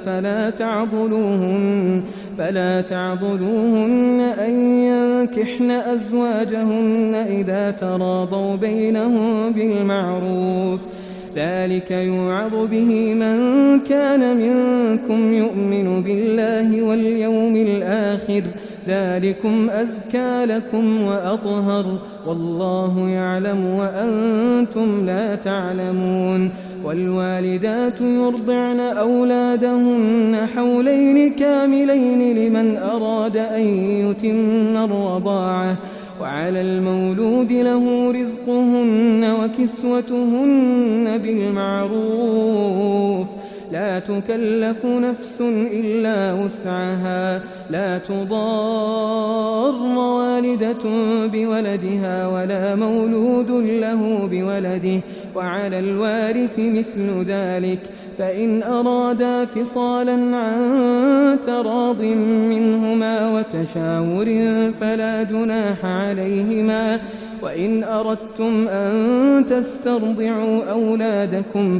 Speaker 2: فلا تعضلوهن أن ينكحن أزواجهن إذا تراضوا بينهم بالمعروف ذلك يوعظ به من كان منكم يؤمن بالله واليوم الآخر ذلكم أزكى لكم وأطهر والله يعلم وأنتم لا تعلمون. والوالدات يرضعن أولادهن حولين كاملين لمن أراد أن يتم الرضاعة وعلى المولود له رزقهن وكسوتهن بالمعروف لا تكلف نفس إلا وسعها لا تضار والدة بولدها ولا مولود له بولده وعلى الوارث مثل ذلك فإن أرادا فصالا عن تراض منهما وتشاور فلا جناح عليهما وإن أردتم أن تسترضعوا أولادكم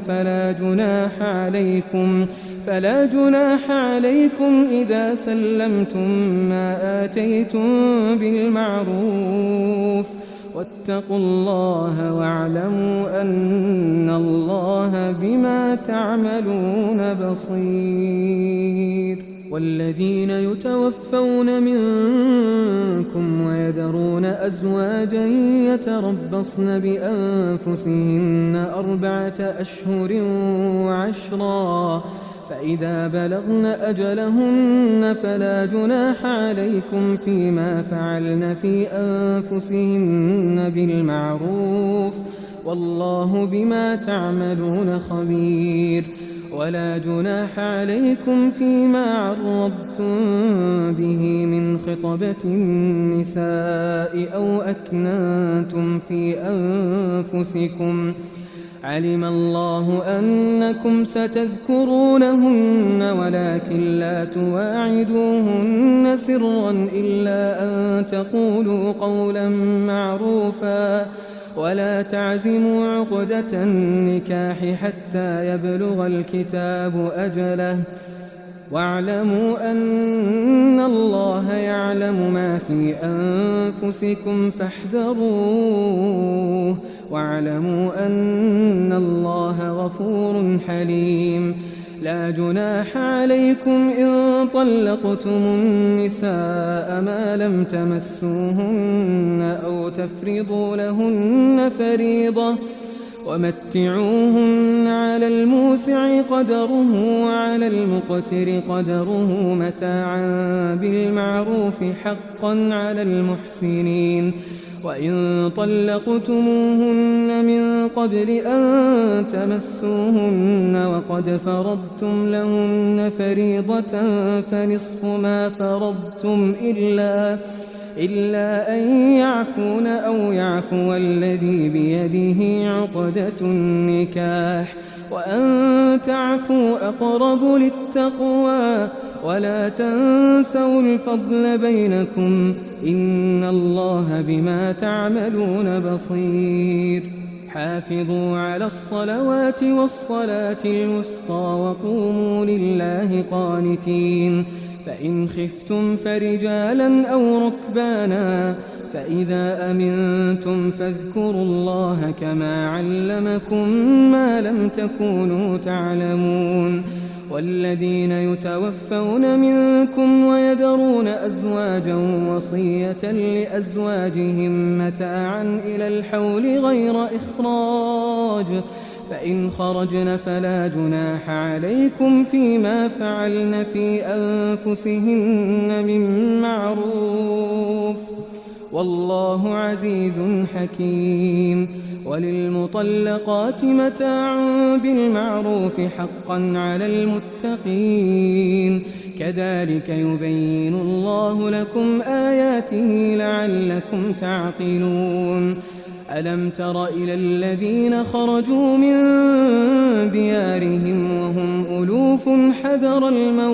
Speaker 2: فلا جناح عليكم إذا سلمتم ما آتيتم بالمعروف واتقوا الله واعلموا أن الله بما تعملون بصير. والذين يتوفون منكم ويذرون أزواجا يتربصن بأنفسهن 4 أشهر وعشرا فإذا بلغن أجلهن فلا جناح عليكم فيما فعلن في أنفسهن بالمعروف والله بما تعملون خبير. ولا جناح عليكم فيما عرضتم به من خطبة النساء أو أكننتم في أنفسكم علم الله أنكم ستذكرونهن ولكن لا تواعدوهن سرا إلا أن تقولوا قولا معروفا ولا تعزموا عقدة النكاح حتى يبلغ الكتاب أجله واعلموا أن الله يعلم ما في أنفسكم فاحذروه واعلموا أن الله غفور حليم. لا جناح عليكم إن طلقتم النساء ما لم تمسوهن أو تفرضوا لهن فريضة ومتعوهن على الموسع قدره وعلى المقتر قدره متاعا بالمعروف حقا على المحسنين. وإن طلقتموهن من قبل أن تمسوهن وقد فرضتم لهن فريضة فنصف ما فرضتم إلا أن يعفون أو يعفو الذي بيده عقدة النكاح وأن تعفوا أقرب للتقوى ولا تنسوا الفضل بينكم إن الله بما تعملون بصير. حافظوا على الصلوات والصلاة الوسطى وقوموا لله قانتين. فإن خفتم فرجالا أو ركبانا فإذا أمنتم فاذكروا الله كما علمكم ما لم تكونوا تعلمون. والذين يتوفون منكم ويذرون أزواجا وصية لأزواجهم متاعا إلى الحول غير إخراج فإن خرجن فلا جناح عليكم فيما فعلن في أنفسهن من معروف والله عزيز حكيم. وللمطلقات متاع بالمعروف حقا على المتقين كذلك يبين الله لكم آياته لعلكم تعقلون. ألم تر إلى الذين خرجوا من ديارهم وهم ألوف حذر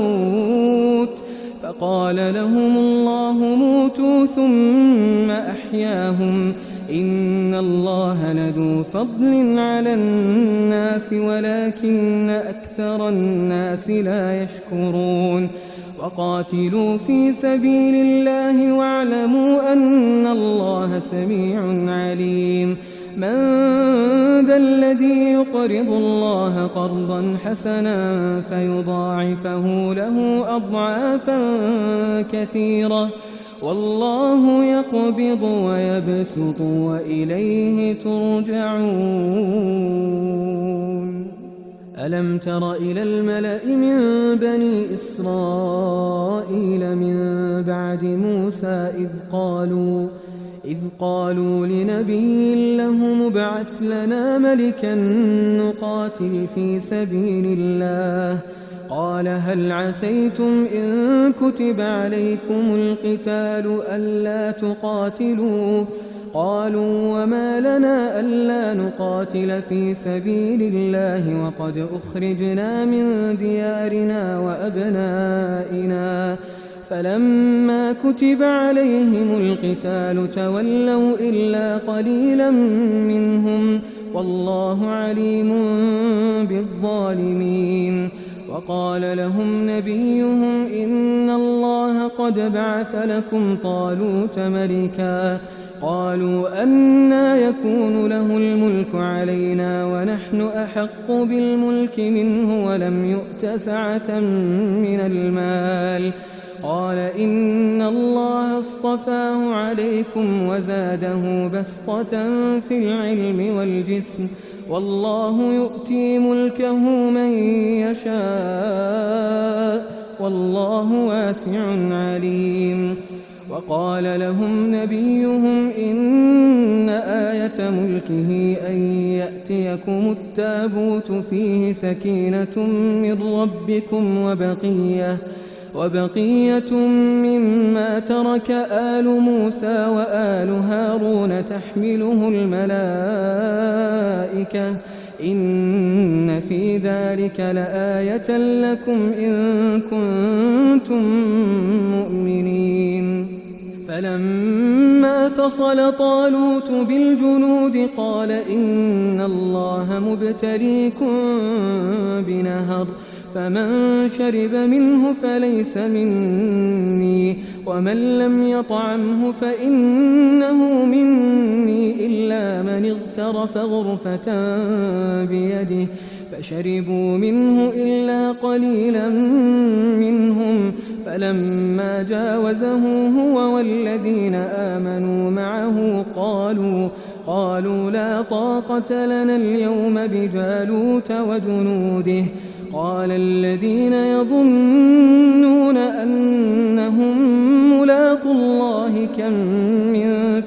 Speaker 2: الموت فقال لهم الله موتوا ثم أحياهم إن الله لذو فضل على الناس ولكن أكثر الناس لا يشكرون. وقاتلوا في سبيل الله واعلموا أن الله سميع عليم. من ذا الذي يقرض الله قرضا حسنا فيضاعفه له أضعافا كثيرة والله يقبض ويبسط وإليه ترجعون. ألم تر إلى الملأ من بني إسرائيل من بعد موسى إذ قالوا لنبي له مبعث لنا ملكا نقاتل في سبيل الله قال هل عسيتم إن كتب عليكم القتال ألا تقاتلوا قالوا وما لنا ألا نقاتل في سبيل الله وقد أخرجنا من ديارنا وأبنائنا فلما كتب عليهم القتال تولوا إلا قليلا منهم والله عليم بالظالمين وقال لهم نبيهم إن الله قد بعث لكم طالوت ملكا قالوا أنى يكون له الملك علينا ونحن أحق بالملك منه ولم يؤت سعة من المال قال إن الله اصطفاه عليكم وزاده بسطة في العلم والجسم والله يؤتي ملكه من يشاء والله واسع عليم وقال لهم نبيهم إن آية ملكه أن يأتيكم التابوت فيه سكينة من ربكم وبقية مما ترك آل موسى وآل هارون تحمله الملائكة إن في ذلك لآية لكم إن كنتم مؤمنين فلما فصل طالوت بالجنود قال إن الله مبتليكم بنهر فمن شرب منه فليس مني ومن لم يطعمه فإنه مني إلا من اغترف غرفة بيده فشربوا منه إلا قليلا منهم فلما جاوزه هو والذين آمنوا معه قالوا لا طاقة لنا اليوم بجالوت وجنوده قال الذين يظنون أنهم ملاقو الله كم من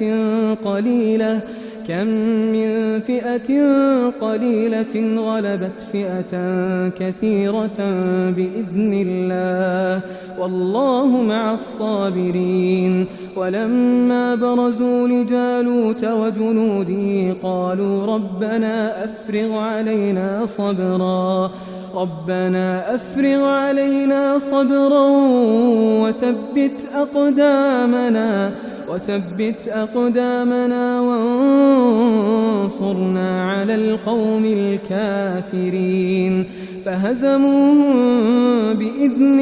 Speaker 2: فئة قليلة غلبت فئة كثيرة بإذن الله والله مع الصابرين ولما برزوا لجالوت وجنوده قالوا ربنا أفرغ علينا صبرا وثبت أقدامنا وانصرنا على القوم الكافرين فهزموهم بإذن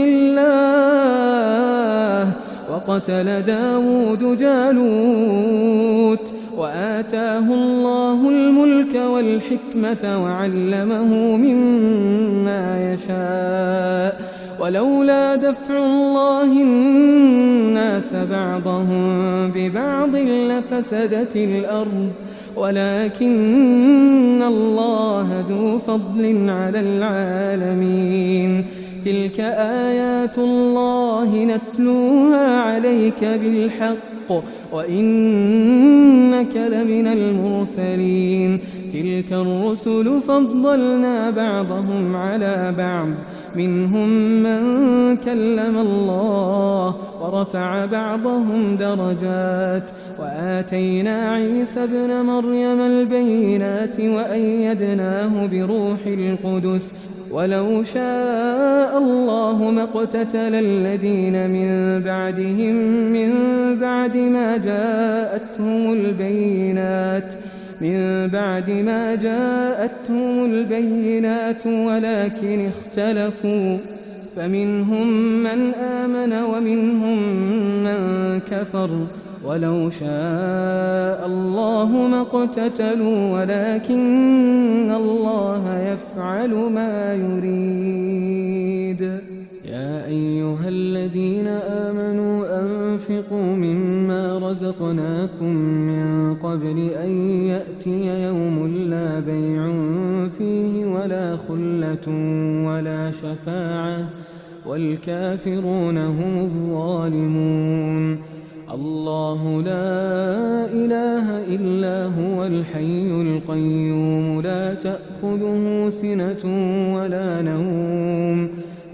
Speaker 2: الله وقتل داود جالوت وآتاه الله الملك والحكمة وعلمه مما يشاء ولولا دفع الله الناس بعضهم ببعض لفسدت الأرض ولكن الله ذو فضل على العالمين تلك آيات الله نتلوها عليك بالحق وإنك لمن المرسلين تلك الرسل فضلنا بعضهم على بعض منهم من كلم الله ورفع بعضهم درجات وآتينا عيسى ابن مريم البينات وأيدناه بروح القدس ولو شاء الله ما اقتتل الذين من بعدهم من بعد ما جاءتهم البينات ولكن اختلفوا فمنهم من آمن ومنهم من كفر ولو شاء الله ما اقتتلوا ولكن الله يفعل ما يريد يا أيها الذين آمنوا أنفقوا مما رزقناكم من قبل أن يأتي يوم لا بيع فيه ولا خلة ولا شفاعة والكافرون هم الظالمون الله لا إله إلا هو الحي القيوم لا تأخذه سنة ولا نوم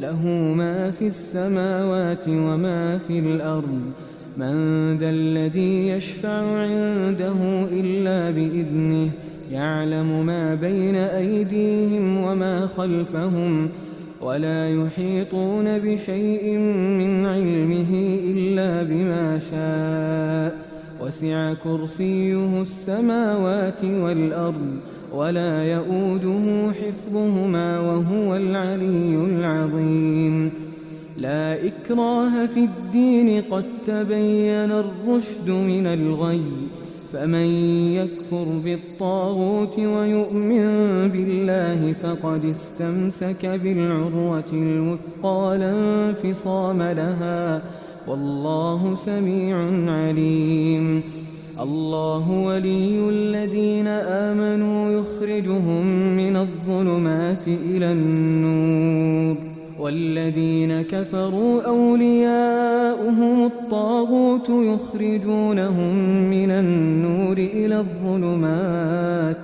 Speaker 2: له ما في السماوات وما في الأرض. من ذا الذي يشفع عنده إلا بإذنه يعلم ما بين أيديهم وما خلفهم ولا يحيطون بشيء من علمه إلا بما شاء. وسع كرسيه السماوات والأرض ولا يؤوده حفظهما وهو العلي العظيم. لا إكراه في الدين قد تبين الرشد من الغي. فمن يكفر بالطاغوت ويؤمن بالله فقد استمسك بالعروة الوثقى لا انفصام لها والله سميع عليم. الله ولي الذين آمنوا يخرجهم من الظلمات إلى النور والذين كفروا أولياؤهم الطاغوت يخرجونهم من النور إلى الظلمات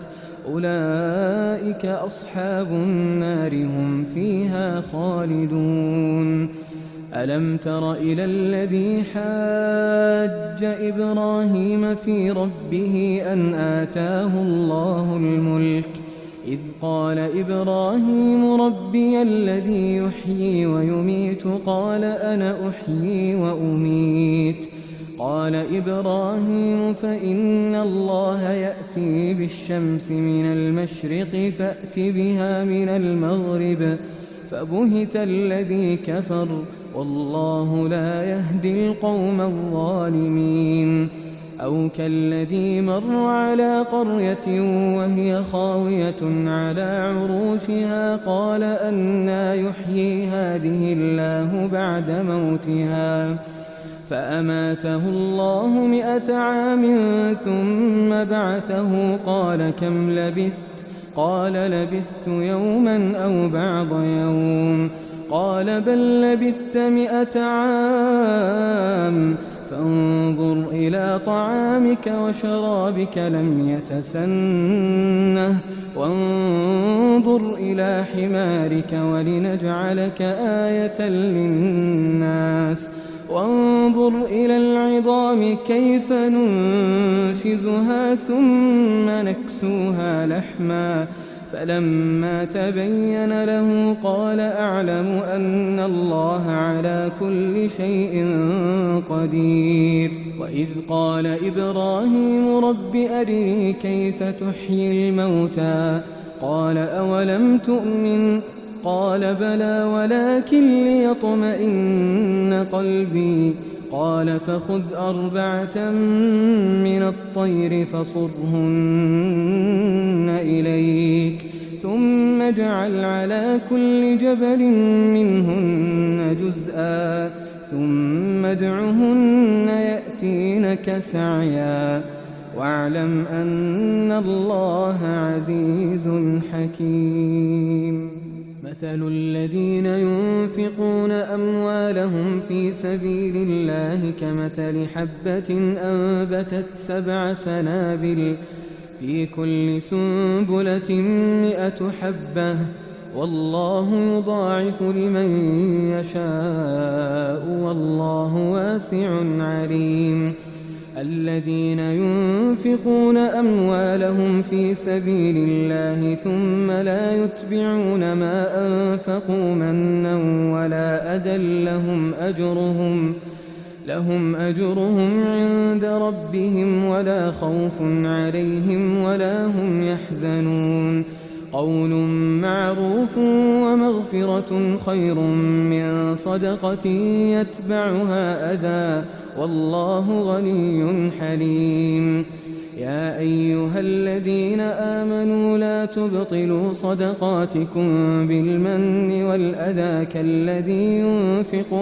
Speaker 2: أولئك أصحاب النار هم فيها خالدون. ألم تر إلى الذي حاج إبراهيم في ربه أن آتاه الله الملك إذ قال إبراهيم ربي الذي يحيي ويميت قال أنا أحيي وأميت. قال إبراهيم فإن الله يأتي بالشمس من المشرق فأت بها من المغرب فبهت الذي كفر والله لا يهدي القوم الظالمين. أو كالذي مر على قرية وهي خاوية على عروشها قال أنى يحيي هذه الله بعد موتها فأماته الله 100 عام ثم بعثه قال كم لبثت قال لبثت يوما أو بعض يوم قال بل لبثت 100 عام فانظر إلى طعامك وشرابك لم يتسنه وانظر إلى حمارك ولنجعلك آية للناس وانظر إلى العظام كيف ننشزها ثم نكسوها لحما فلما تبين له قال أعلم أن الله على كل شيء قدير. وإذ قال إبراهيم رب أرني كيف تحيي الموتى قال أولم تؤمن قال بلى ولكن ليطمئن قلبي قال فخذ 4 من الطير فصرهن إليك ثم اجعل على كل جبل منهن جزءا ثم ادعهن يأتينك سعيا واعلم أن الله عزيز حكيم. مثل الذين ينفقون أموالهم في سبيل الله كمثل حبة أنبتت 7 سنابل في كل سنبلة 100 حبة والله يضاعف لمن يشاء والله واسع عليم. الذين ينفقون أموالهم في سبيل الله ثم لا يتبعون ما أنفقوا منا ولا أذى لهم أجرهم عند ربهم ولا خوف عليهم ولا هم يحزنون. قول معروف ومغفرة خير من صدقة يتبعها أذى والله غني حليم. يا أيها الذين آمنوا لا تبطلوا صدقاتكم بالمن والأذى كالذي ينفق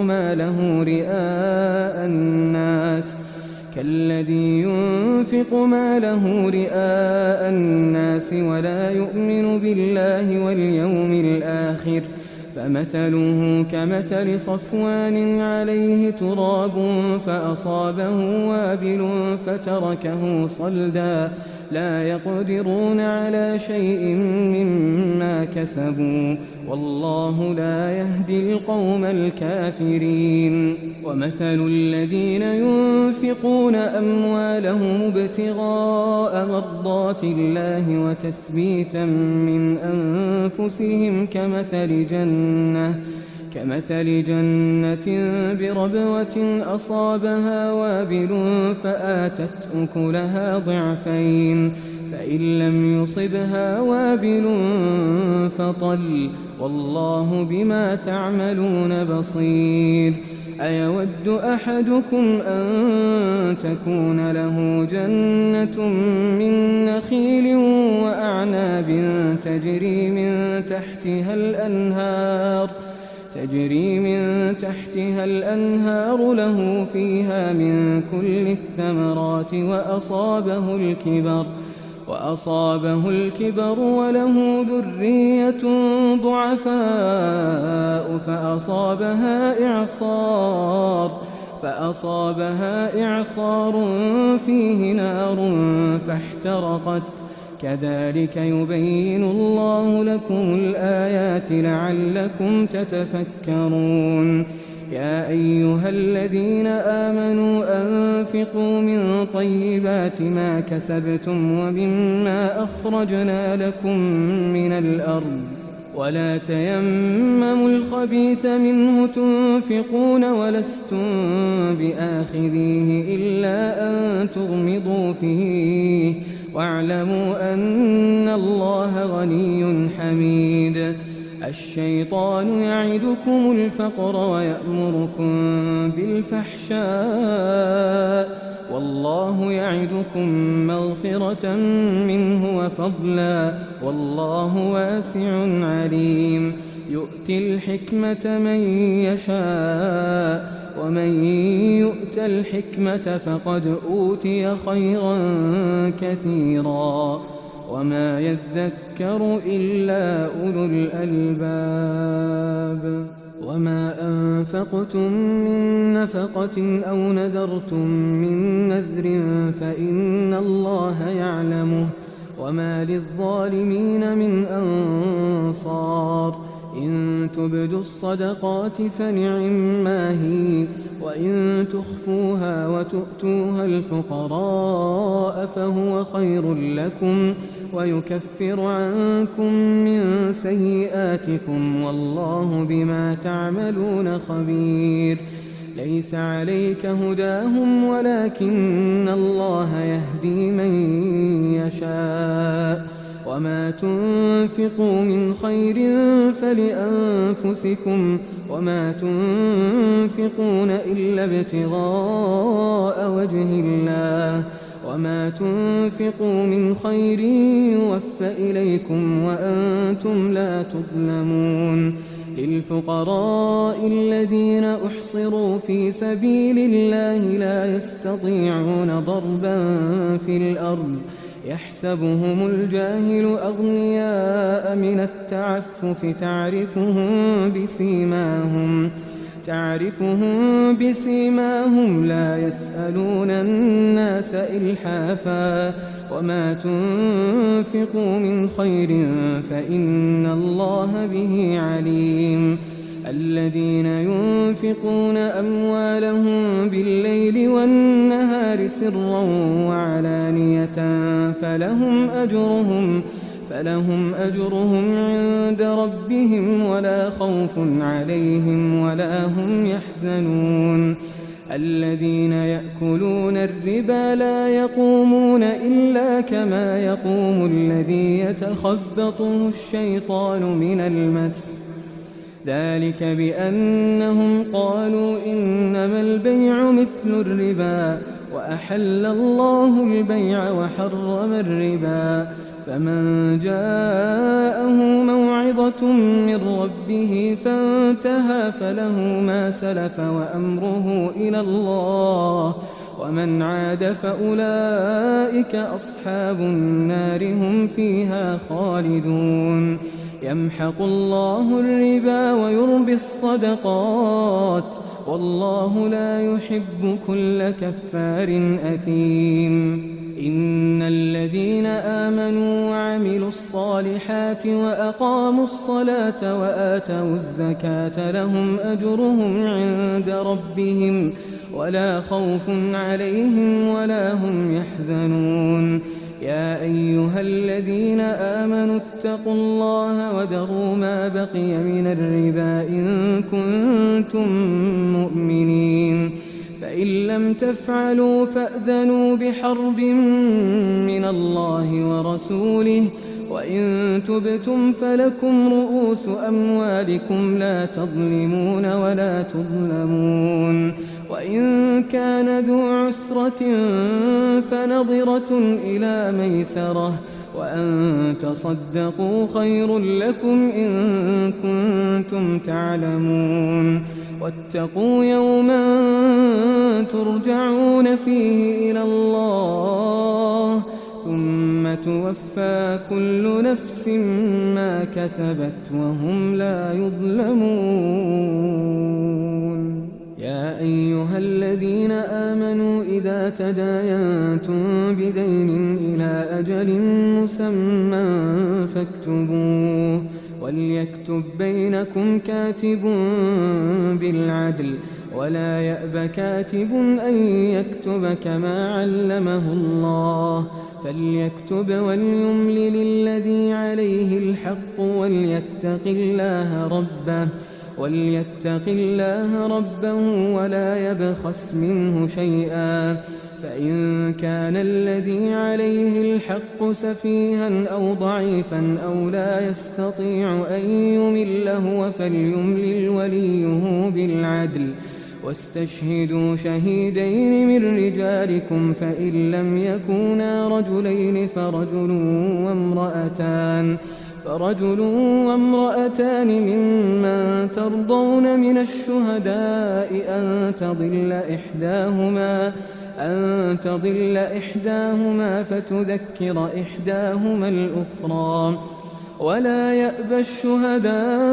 Speaker 2: ماله رئاء الناس ولا يؤمن بالله واليوم الآخر فمثله كمثل صفوان عليه تراب فأصابه وابل فتركه صلدا لا يقدرون على شيء مما كسبوا والله لا يهدي القوم الكافرين. ومثل الذين ينفقون أموالهم ابتغاء مرضات الله وتثبيتا من أنفسهم كمثل جنة بربوة أصابها وابل فآتت أكلها ضعفين فإن لم يصبها وابل فطل والله بما تعملون بصير. أيود أحدكم أن تكون له جنة من نخيل وأعناب تجري من تحتها الأنهار له فيها من كل الثمرات وأصابه الكبر وله ذرية ضعفاء فأصابها إعصار فيه نار فاحترقت. كذلك يبين الله لكم الآيات لعلكم تتفكرون. يا أيها الذين آمنوا أنفقوا من طيبات ما كسبتم ومما أخرجنا لكم من الأرض ولا تيمموا الخبيث منه تنفقون ولستم بآخذيه إلا أن تغمضوا فيه واعلموا أن الله غني حميد. الشيطان يعدكم الفقر ويأمركم بالفحشاء والله يعدكم مغفرة منه وفضلا والله واسع عليم. يؤتي الحكمة من يشاء ومن يؤت الحكمة فقد أوتي خيرا كثيرا وما يذكر إلا أولو الألباب. وما أنفقتم من نفقة أو نذرتم من نذر فإن الله يعلمه وما للظالمين من أنصار. إن تبدوا الصدقات فنعما هي وإن تخفوها وتؤتوها الفقراء فهو خير لكم ويكفر عنكم من سيئاتكم والله بما تعملون خبير. ليس عليك هداهم ولكن الله يهدي من يشاء وما تنفقوا من خير فلأنفسكم وما تنفقون إلا ابتغاء وجه الله وما تنفقوا من خير يوفى إليكم وأنتم لا تظلمون. للفقراء الذين أحصروا في سبيل الله لا يستطيعون ضربا في الأرض يحسبهم الجاهل أغنياء من التعفف تعرفهم بسيماهم لا يسألون الناس إلحافا وما تنفقوا من خير فإن الله به عليم. الذين ينفقون أموالهم بالليل والنهار سرا وعلانية فلهم أجرهم عند ربهم ولا خوف عليهم ولا هم يحزنون. الذين يأكلون الربا لا يقومون إلا كما يقوم الذي يتخبطه الشيطان من المس ذلك بأنهم قالوا إنما البيع مثل الربا وأحل الله البيع وحرم الربا. فمن جاءه موعظة من ربه فانتهى فله ما سلف وأمره إلى الله ومن عاد فأولئك أصحاب النار هم فيها خالدون. يمحق الله الربا ويربي الصدقات والله لا يحب كل كفار أثيم. إن الذين آمنوا وعملوا الصالحات وأقاموا الصلاة وآتوا الزكاة لهم أجرهم عند ربهم ولا خوف عليهم ولا هم يحزنون. يا أيها الذين آمنوا اتقوا الله وذروا ما بقي من الربا إن كنتم مؤمنين، فإن لم تفعلوا فأذنوا بحرب من الله ورسوله، وإن تبتم فلكم رؤوس أموالكم لا تظلمون ولا تظلمون. وإن كان ذو عسرة فنظرة إلى ميسرة، وأن تصدقوا خير لكم إن كنتم تعلمون. واتقوا يوما ترجعون فيه إلى الله ثم توفى كل نفس ما كسبت وهم لا يظلمون. يا أيها الذين آمنوا إذا تداينتم بدين إلى أجل مسمى فاكتبوه، وليكتب بينكم كاتب بالعدل، ولا يأب كاتب أن يكتب كما علمه الله، فليكتب وليملل الذي عليه الحق وليتق الله ربه ولا يبخس منه شيئا، فإن كان الذي عليه الحق سفيها أو ضعيفا أو لا يستطيع أن يمل هو فليملل وليه بالعدل، واستشهدوا شهيدين من رجالكم، فإن لم يكونا رجلين فرجل وامرأتان ممن ترضون من الشهداء أن تضل إحداهما فتذكر إحداهما الأخرى، ولا يأبى الشهداء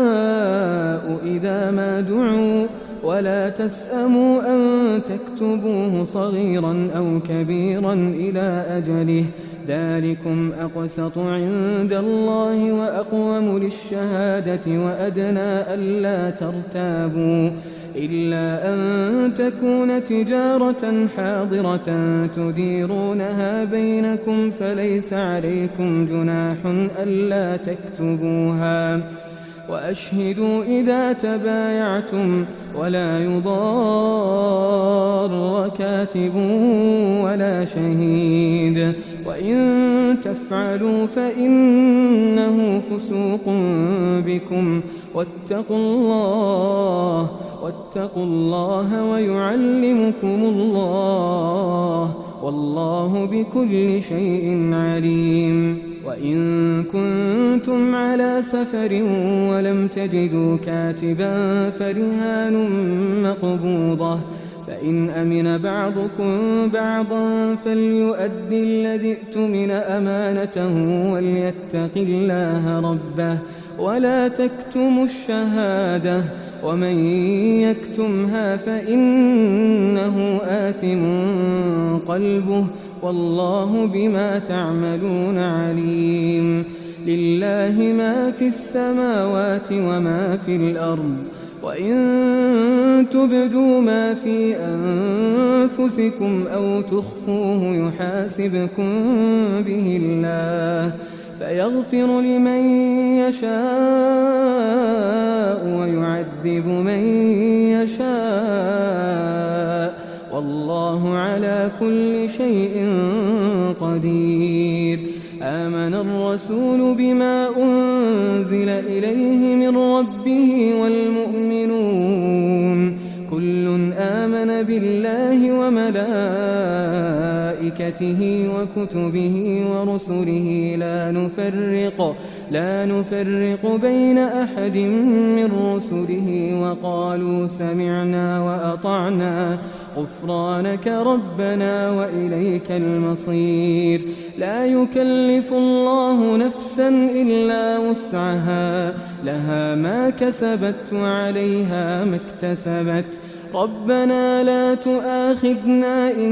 Speaker 2: إذا ما دعوا، ولا تسأموا أن تكتبوه صغيرا أو كبيرا إلى أجله، ذلكم أقسط عند الله وأقوم للشهادة وأدنى ألا ترتابوا، إلا أن تكون تجارة حاضرة تديرونها بينكم فليس عليكم جناح ألا تكتبوها، وأشهدوا إذا تبايعتم، ولا يضار كاتب ولا شهيد، وإن تفعلوا فإنه فسوق بكم، واتقوا الله ويعلمكم الله، والله بكل شيء عليم. وإن كنتم على سفر ولم تجدوا كاتبا فرهان مقبوضة، فإن أمن بعضكم بعضا فليؤدي الذي ائتمن أمانته وليتق الله ربه، ولا تكتموا الشهادة، ومن يكتمها فإنه آثم قلبه، والله بما تعملون عليم. لله ما في السماوات وما في الأرض، وإن تبدوا ما في أنفسكم أو تخفوه يحاسبكم به الله، فيغفر لمن يشاء ويعذب من يشاء، والله على كل شيء قدير. آمن الرسول بما أنزل إليه من ربه والمؤمنون كل آمن بالله وملائكته وكتبه ورسله لا نفرق بين أحد من رسله، وقالوا سمعنا وأطعنا غفرانك ربنا وإليك المصير. لا يكلف الله نفسا إلا وسعها، لها ما كسبت وعليها ما اكتسبت. ربنا لا تؤاخذنا إن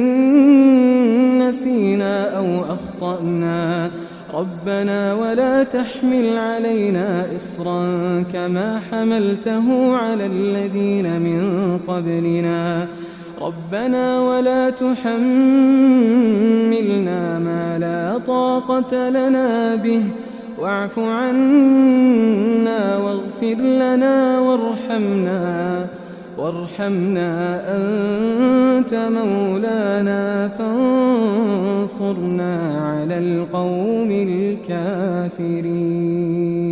Speaker 2: نسينا أو أخطأنا ربنا ولا تحمل علينا إصرا كما حملته على الذين من قبلنا ربنا ولا تحملنا ما لا طاقة لنا به واعف عنا واغفر لنا وارحمنا أنت مولانا فانصرنا على القوم الكافرين.